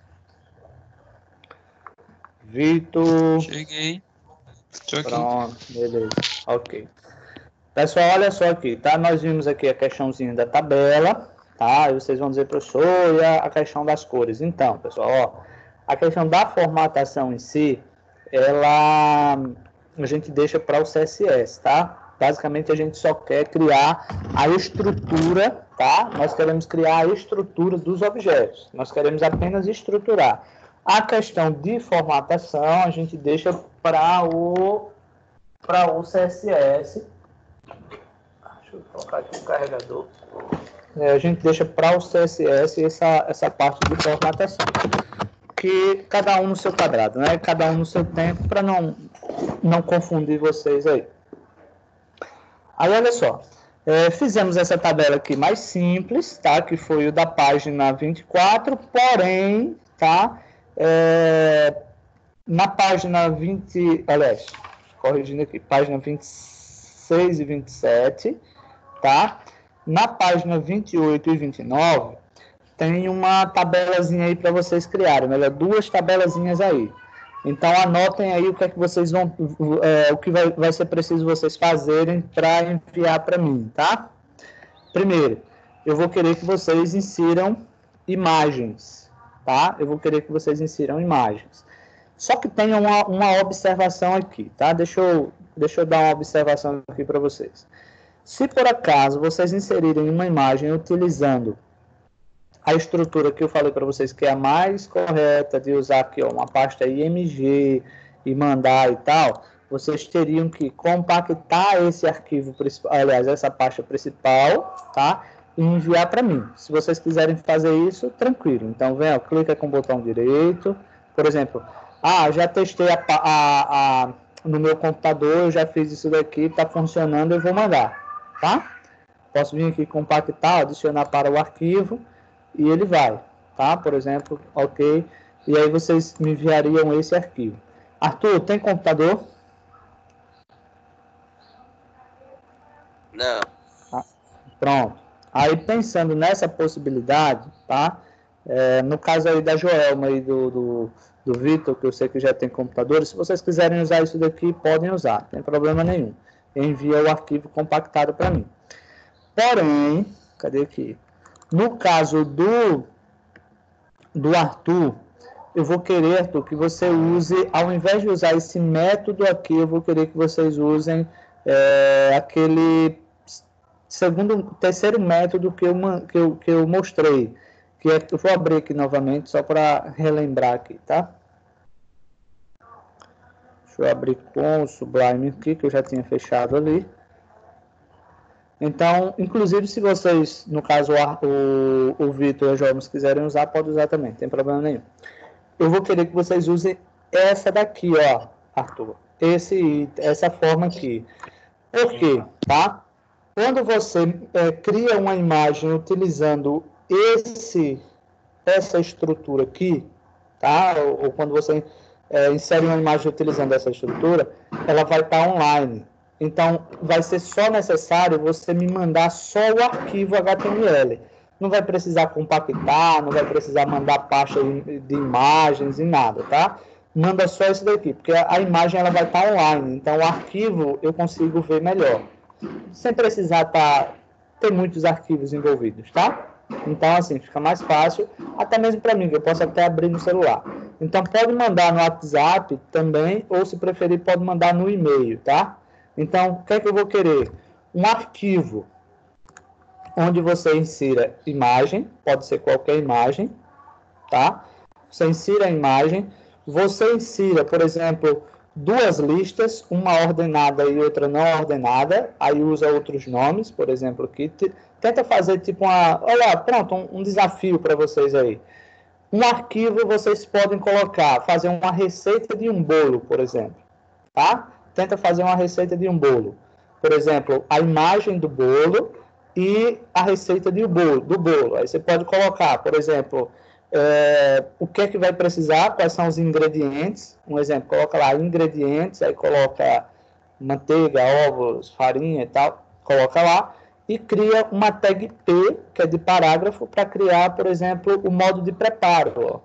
Vitor... Cheguei. Tô aqui. Pronto, beleza. Ok. Pessoal, olha só aqui, tá? Nós vimos aqui a questãozinha da tabela, tá? E vocês vão dizer, professor, e a, a questão das cores. Então, pessoal, ó, a questão da formatação em si, ela a gente deixa para o C S S, tá? Basicamente, a gente só quer criar a estrutura, tá? Nós queremos criar a estrutura dos objetos. Nós queremos apenas estruturar. A questão de formatação, a gente deixa para o, para o C S S. Deixa eu colocar aqui o carregador. É, a gente deixa para o C S S essa, essa parte de formatação. Que cada um no seu quadrado, né? Cada um no seu tempo, para não, não confundir vocês aí. Aí, olha só. É, fizemos essa tabela aqui mais simples, tá? Que foi o da página vinte e quatro, porém, tá? É, na página vinte, aliás, corrigindo aqui, página vinte e seis e vinte e sete, tá? Na página vinte e oito e vinte e nove, tem uma tabelazinha aí para vocês criarem, melhor, duas tabelazinhas aí. Então, anotem aí o que é que vocês vão, é, o que vai, vai ser preciso vocês fazerem para enviar para mim, tá? Primeiro, eu vou querer que vocês insiram imagens, tá? Eu vou querer que vocês insiram imagens. Só que tem uma, uma observação aqui, tá? Deixa eu, deixa eu dar uma observação aqui para vocês. Se por acaso vocês inserirem uma imagem utilizando a estrutura que eu falei para vocês, que é a mais correta de usar aqui, ó, uma pasta I M G e mandar e tal, vocês teriam que compactar esse arquivo principal, aliás, essa pasta principal, tá? E enviar para mim. Se vocês quiserem fazer isso, tranquilo. Então, vem, ó, clica com o botão direito. Por exemplo, ah, já testei a, a, a, no meu computador, eu já fiz isso daqui, está funcionando, eu vou mandar, tá? Posso vir aqui compactar, adicionar para o arquivo, e ele vai, tá? Por exemplo, ok. E aí vocês me enviariam esse arquivo. Arthur, tem computador? Não. Ah, pronto. Aí pensando nessa possibilidade, tá? É, no caso aí da Joelma e do, do, do Vitor, que eu sei que já tem computadores, se vocês quiserem usar isso daqui, podem usar, não tem problema nenhum. Envia o arquivo compactado para mim. Porém, cadê aqui? No caso do, do Arthur, eu vou querer, Arthur, que você use, ao invés de usar esse método aqui, eu vou querer que vocês usem é, aquele segundo, terceiro método que eu, que eu, que eu mostrei, que é, eu vou abrir aqui novamente, só para relembrar aqui, tá? Deixa eu abrir com o Sublime aqui, que eu já tinha fechado ali. Então, inclusive, se vocês, no caso, o, o Vitor e a Jovens quiserem usar, pode usar também, não tem problema nenhum. Eu vou querer que vocês usem essa daqui, ó, Arthur. Esse, essa forma aqui. Por quê? Tá? Quando você é, cria uma imagem utilizando esse, essa estrutura aqui, tá? Ou, ou quando você é, insere uma imagem utilizando essa estrutura, ela vai estar online. Então, vai ser só necessário você me mandar só o arquivo H T M L. Não vai precisar compactar, não vai precisar mandar pasta de imagens e nada, tá? Manda só isso daqui, porque a imagem ela vai estar online. Então, o arquivo eu consigo ver melhor, sem precisar tá, ter muitos arquivos envolvidos, tá? Então, assim, fica mais fácil, até mesmo para mim, que eu posso até abrir no celular. Então, pode mandar no WhatsApp também, ou se preferir, pode mandar no e-mail, tá? Então, o que é que eu vou querer? Um arquivo onde você insira imagem, pode ser qualquer imagem, tá? Você insira a imagem, você insira, por exemplo, duas listas, uma ordenada e outra não ordenada, aí usa outros nomes, por exemplo, aqui, tenta fazer tipo uma, olha, pronto, um, um desafio para vocês aí. Um arquivo vocês podem colocar, fazer uma receita de um bolo, por exemplo, tá? Tenta fazer uma receita de um bolo. Por exemplo, a imagem do bolo e a receita de bolo, do bolo. Aí você pode colocar, por exemplo, é, o que é que vai precisar, quais são os ingredientes. Um exemplo, coloca lá ingredientes, aí coloca manteiga, ovos, farinha e tal, coloca lá e cria uma tag P, que é de parágrafo, para criar, por exemplo, o modo de preparo. Ó.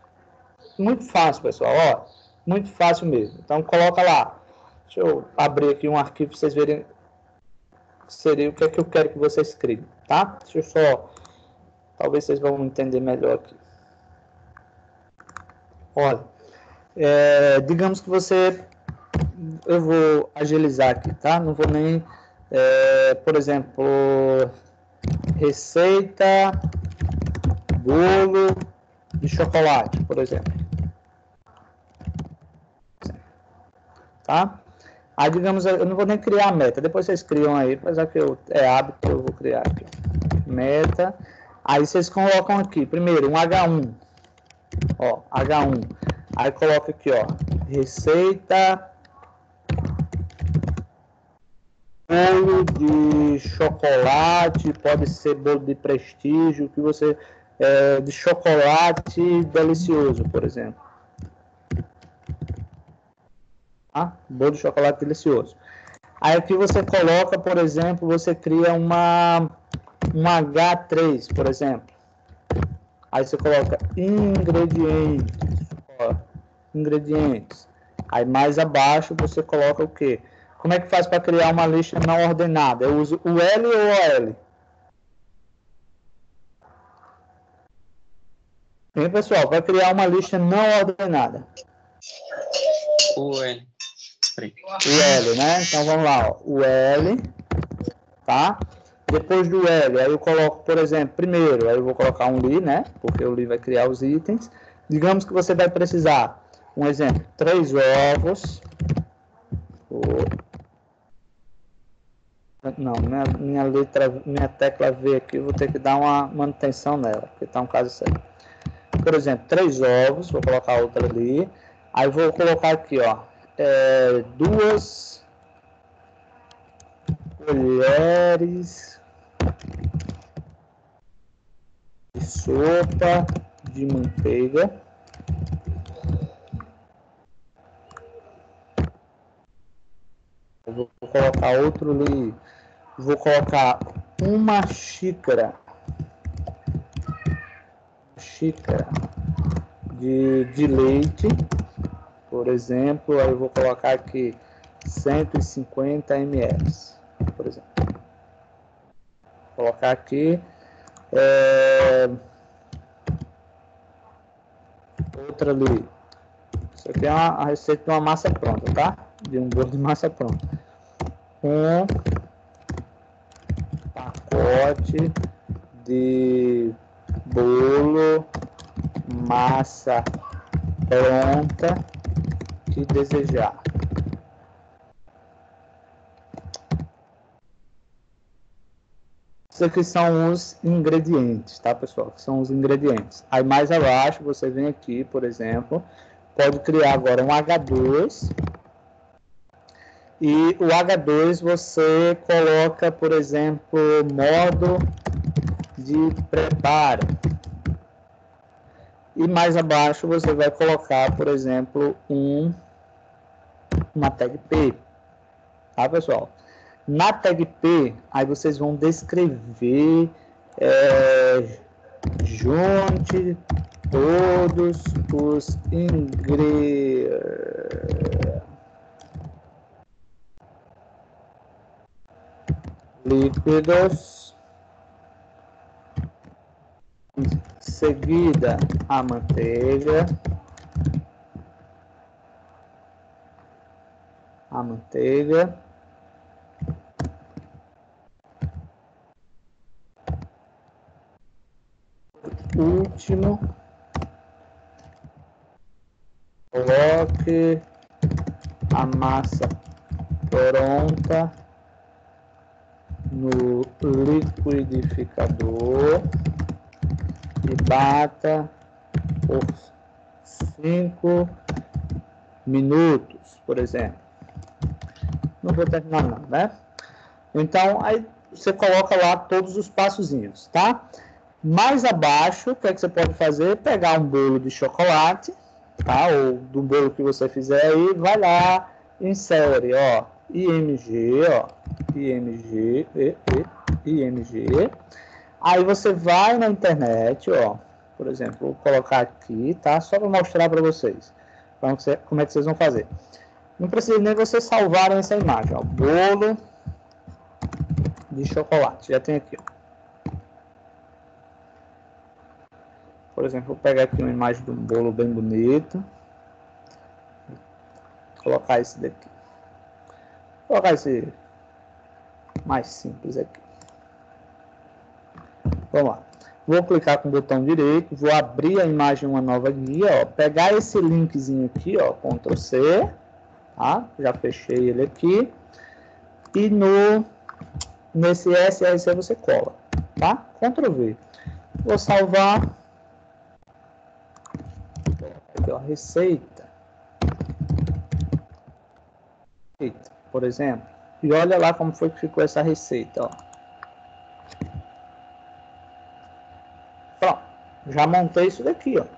Muito fácil, pessoal, ó, muito fácil mesmo. Então, coloca lá. Deixa eu abrir aqui um arquivo para vocês verem seria o que é que eu quero que vocês criem, tá? Deixa eu só... Talvez vocês vão entender melhor aqui. Olha, é, digamos que você... Eu vou agilizar aqui, tá? Não vou nem... É, por exemplo, receita bolo de chocolate, por exemplo. Tá? Aí, digamos, eu não vou nem criar a meta. Depois vocês criam aí, apesar que eu, é hábito, eu vou criar aqui. Meta. Aí vocês colocam aqui, primeiro, um H um. Ó, H um. Aí coloca aqui, ó, receita bolo de chocolate, pode ser bolo de prestígio, que você é, de chocolate delicioso, por exemplo. Tá? Bolo de chocolate delicioso. Aí aqui você coloca, por exemplo, você cria uma um H três, por exemplo. Aí você coloca ingredientes, ó, ingredientes. Aí mais abaixo você coloca o quê? Como é que faz para criar uma lista não ordenada? Eu uso o L ou o L? Bem, pessoal, para criar uma lista não ordenada. O L. O L, né? Então vamos lá, ó. O L, tá? Depois do L, aí eu coloco, por exemplo, primeiro, aí eu vou colocar um li, né? Porque o li vai criar os itens. Digamos que você vai precisar, um exemplo, três ovos. Não, minha, minha letra, minha tecla V aqui, eu vou ter que dar uma manutenção nela, porque está um caso sério. Por exemplo, três ovos, vou colocar outra ali. Aí vou colocar aqui, ó, é, duas colheres de sopa de manteiga. Eu vou colocar outro ali. Vou colocar uma xícara, xícara de, de leite, por exemplo. Aí eu vou colocar aqui cento e cinquenta mililitros, por exemplo. Vou colocar aqui é, outra ali. Isso aqui é uma, a receita de uma massa pronta, tá? De um bolo de massa pronta. Um pacote de bolo massa pronta que desejar. Isso aqui são os ingredientes, tá, pessoal? São os ingredientes. Aí mais abaixo você vem aqui, por exemplo, pode criar agora um agá dois. E o agá dois você coloca, por exemplo, modo de preparo. E mais abaixo você vai colocar, por exemplo, um, uma tag P. Tá, pessoal? Na tag P, aí vocês vão descrever, é, junte todos os ingredientes. Líquidos, em seguida a manteiga, a manteiga, último, coloque a massa pronta no liquidificador e bata por cinco minutos, por exemplo. Não vou terminar não, né? Então, aí você coloca lá todos os passozinhos, tá? Mais abaixo, o que é que você pode fazer? Pegar um bolo de chocolate, tá? Ou do bolo que você fizer aí, vai lá, insere, ó, I M G, ó, I M G, e, e, I M G. Aí você vai na internet, ó, por exemplo, vou colocar aqui, tá? Só para mostrar para vocês como é que vocês vão fazer. Não precisa nem vocês salvarem essa imagem, ó, bolo de chocolate, já tem aqui, ó. Por exemplo, vou pegar aqui uma imagem de um bolo bem bonito, vou colocar esse daqui. Vou colocar esse mais simples aqui. Vamos lá. Vou clicar com o botão direito, vou abrir a imagem uma nova guia, ó, pegar esse linkzinho aqui, ó, control C, tá? Já fechei ele aqui. E no nesse S R C você cola, tá? control V. Vou salvar. Aqui, ó, receita. Receita, por exemplo. E olha lá como foi que ficou essa receita, ó. Pronto, já montei isso daqui, ó.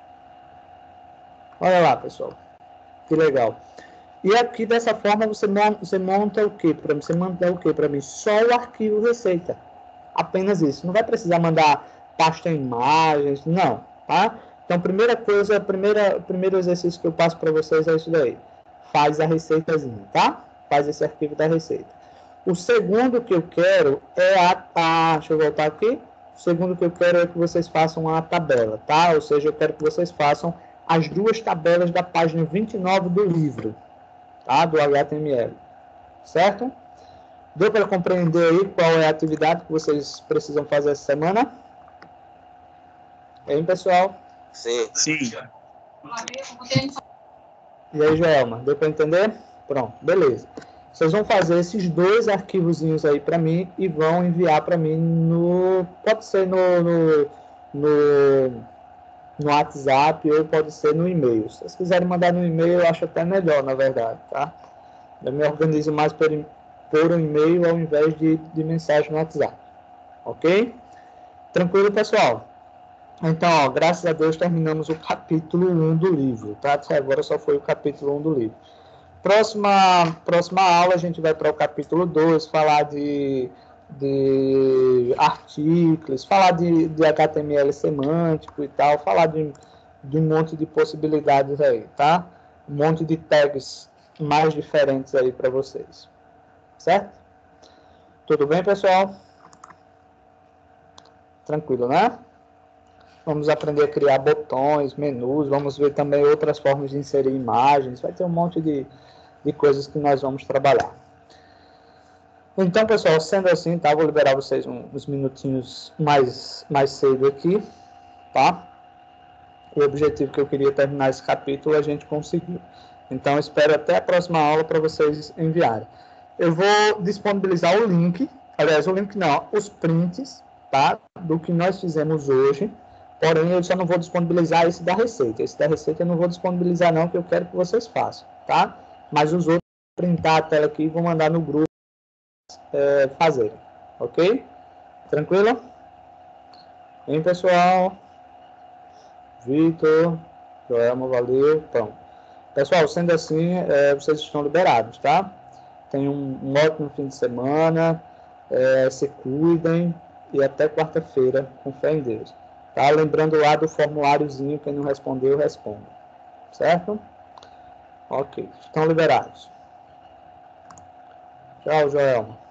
Olha lá, pessoal, que legal. E aqui dessa forma você monta, você monta o que para você manda o que para mim? Só o arquivo receita, apenas isso. Não vai precisar mandar pasta imagens, não, tá? Então, primeira coisa, primeira, primeiro exercício que eu passo para vocês é isso daí. Faz a receitazinha, tá? Faz esse arquivo da receita. O segundo que eu quero é a, a deixa eu voltar aqui. O segundo que eu quero é que vocês façam a tabela, tá? Ou seja, eu quero que vocês façam as duas tabelas da página vinte e nove do livro, tá? Do H T M L, certo? Deu para compreender aí qual é a atividade que vocês precisam fazer essa semana? Hein, pessoal? Sim. Sim. E aí, Joelma, deu para entender? Pronto, beleza. Vocês vão fazer esses dois arquivozinhos aí para mim e vão enviar para mim no... Pode ser no, no, no, no WhatsApp ou pode ser no e-mail. Se vocês quiserem mandar no e-mail, eu acho até melhor, na verdade, tá? Eu me organizo mais por, por um e-mail ao invés de, de mensagem no WhatsApp. Ok? Tranquilo, pessoal? Então, ó, graças a Deus, terminamos o capítulo um do livro, tá? Até agora só foi o capítulo um do livro. Próxima, próxima aula a gente vai para o capítulo dois, falar de, de artigos, falar de, de H T M L semântico e tal, falar de, de um monte de possibilidades aí, tá? Um monte de tags mais diferentes aí para vocês. Certo? Tudo bem, pessoal? Tranquilo, né? Vamos aprender a criar botões, menus, vamos ver também outras formas de inserir imagens, vai ter um monte de, de coisas que nós vamos trabalhar. Então, pessoal, sendo assim, tá? Vou liberar vocês uns minutinhos mais, mais cedo aqui, tá? O objetivo que eu queria terminar esse capítulo a gente conseguiu. Então, espero até a próxima aula para vocês enviarem. Eu vou disponibilizar o link, aliás, o link não, os prints, tá? Do que nós fizemos hoje, porém, eu só não vou disponibilizar esse da receita. Esse da receita eu não vou disponibilizar não, que eu quero que vocês façam, tá? Mas os outros, vou printar a tela aqui e vou mandar no grupo é, fazerem, ok? Tranquilo? Bem, pessoal? Vitor, Joelma, valeu, então. Pessoal, sendo assim, é, vocês estão liberados, tá? Tenham um, um ótimo fim de semana, é, se cuidem e até quarta-feira, com fé em Deus. Tá? Lembrando lá do formuláriozinho, quem não respondeu, responda. Certo? Ok, estão liberados. Tchau, Joelma.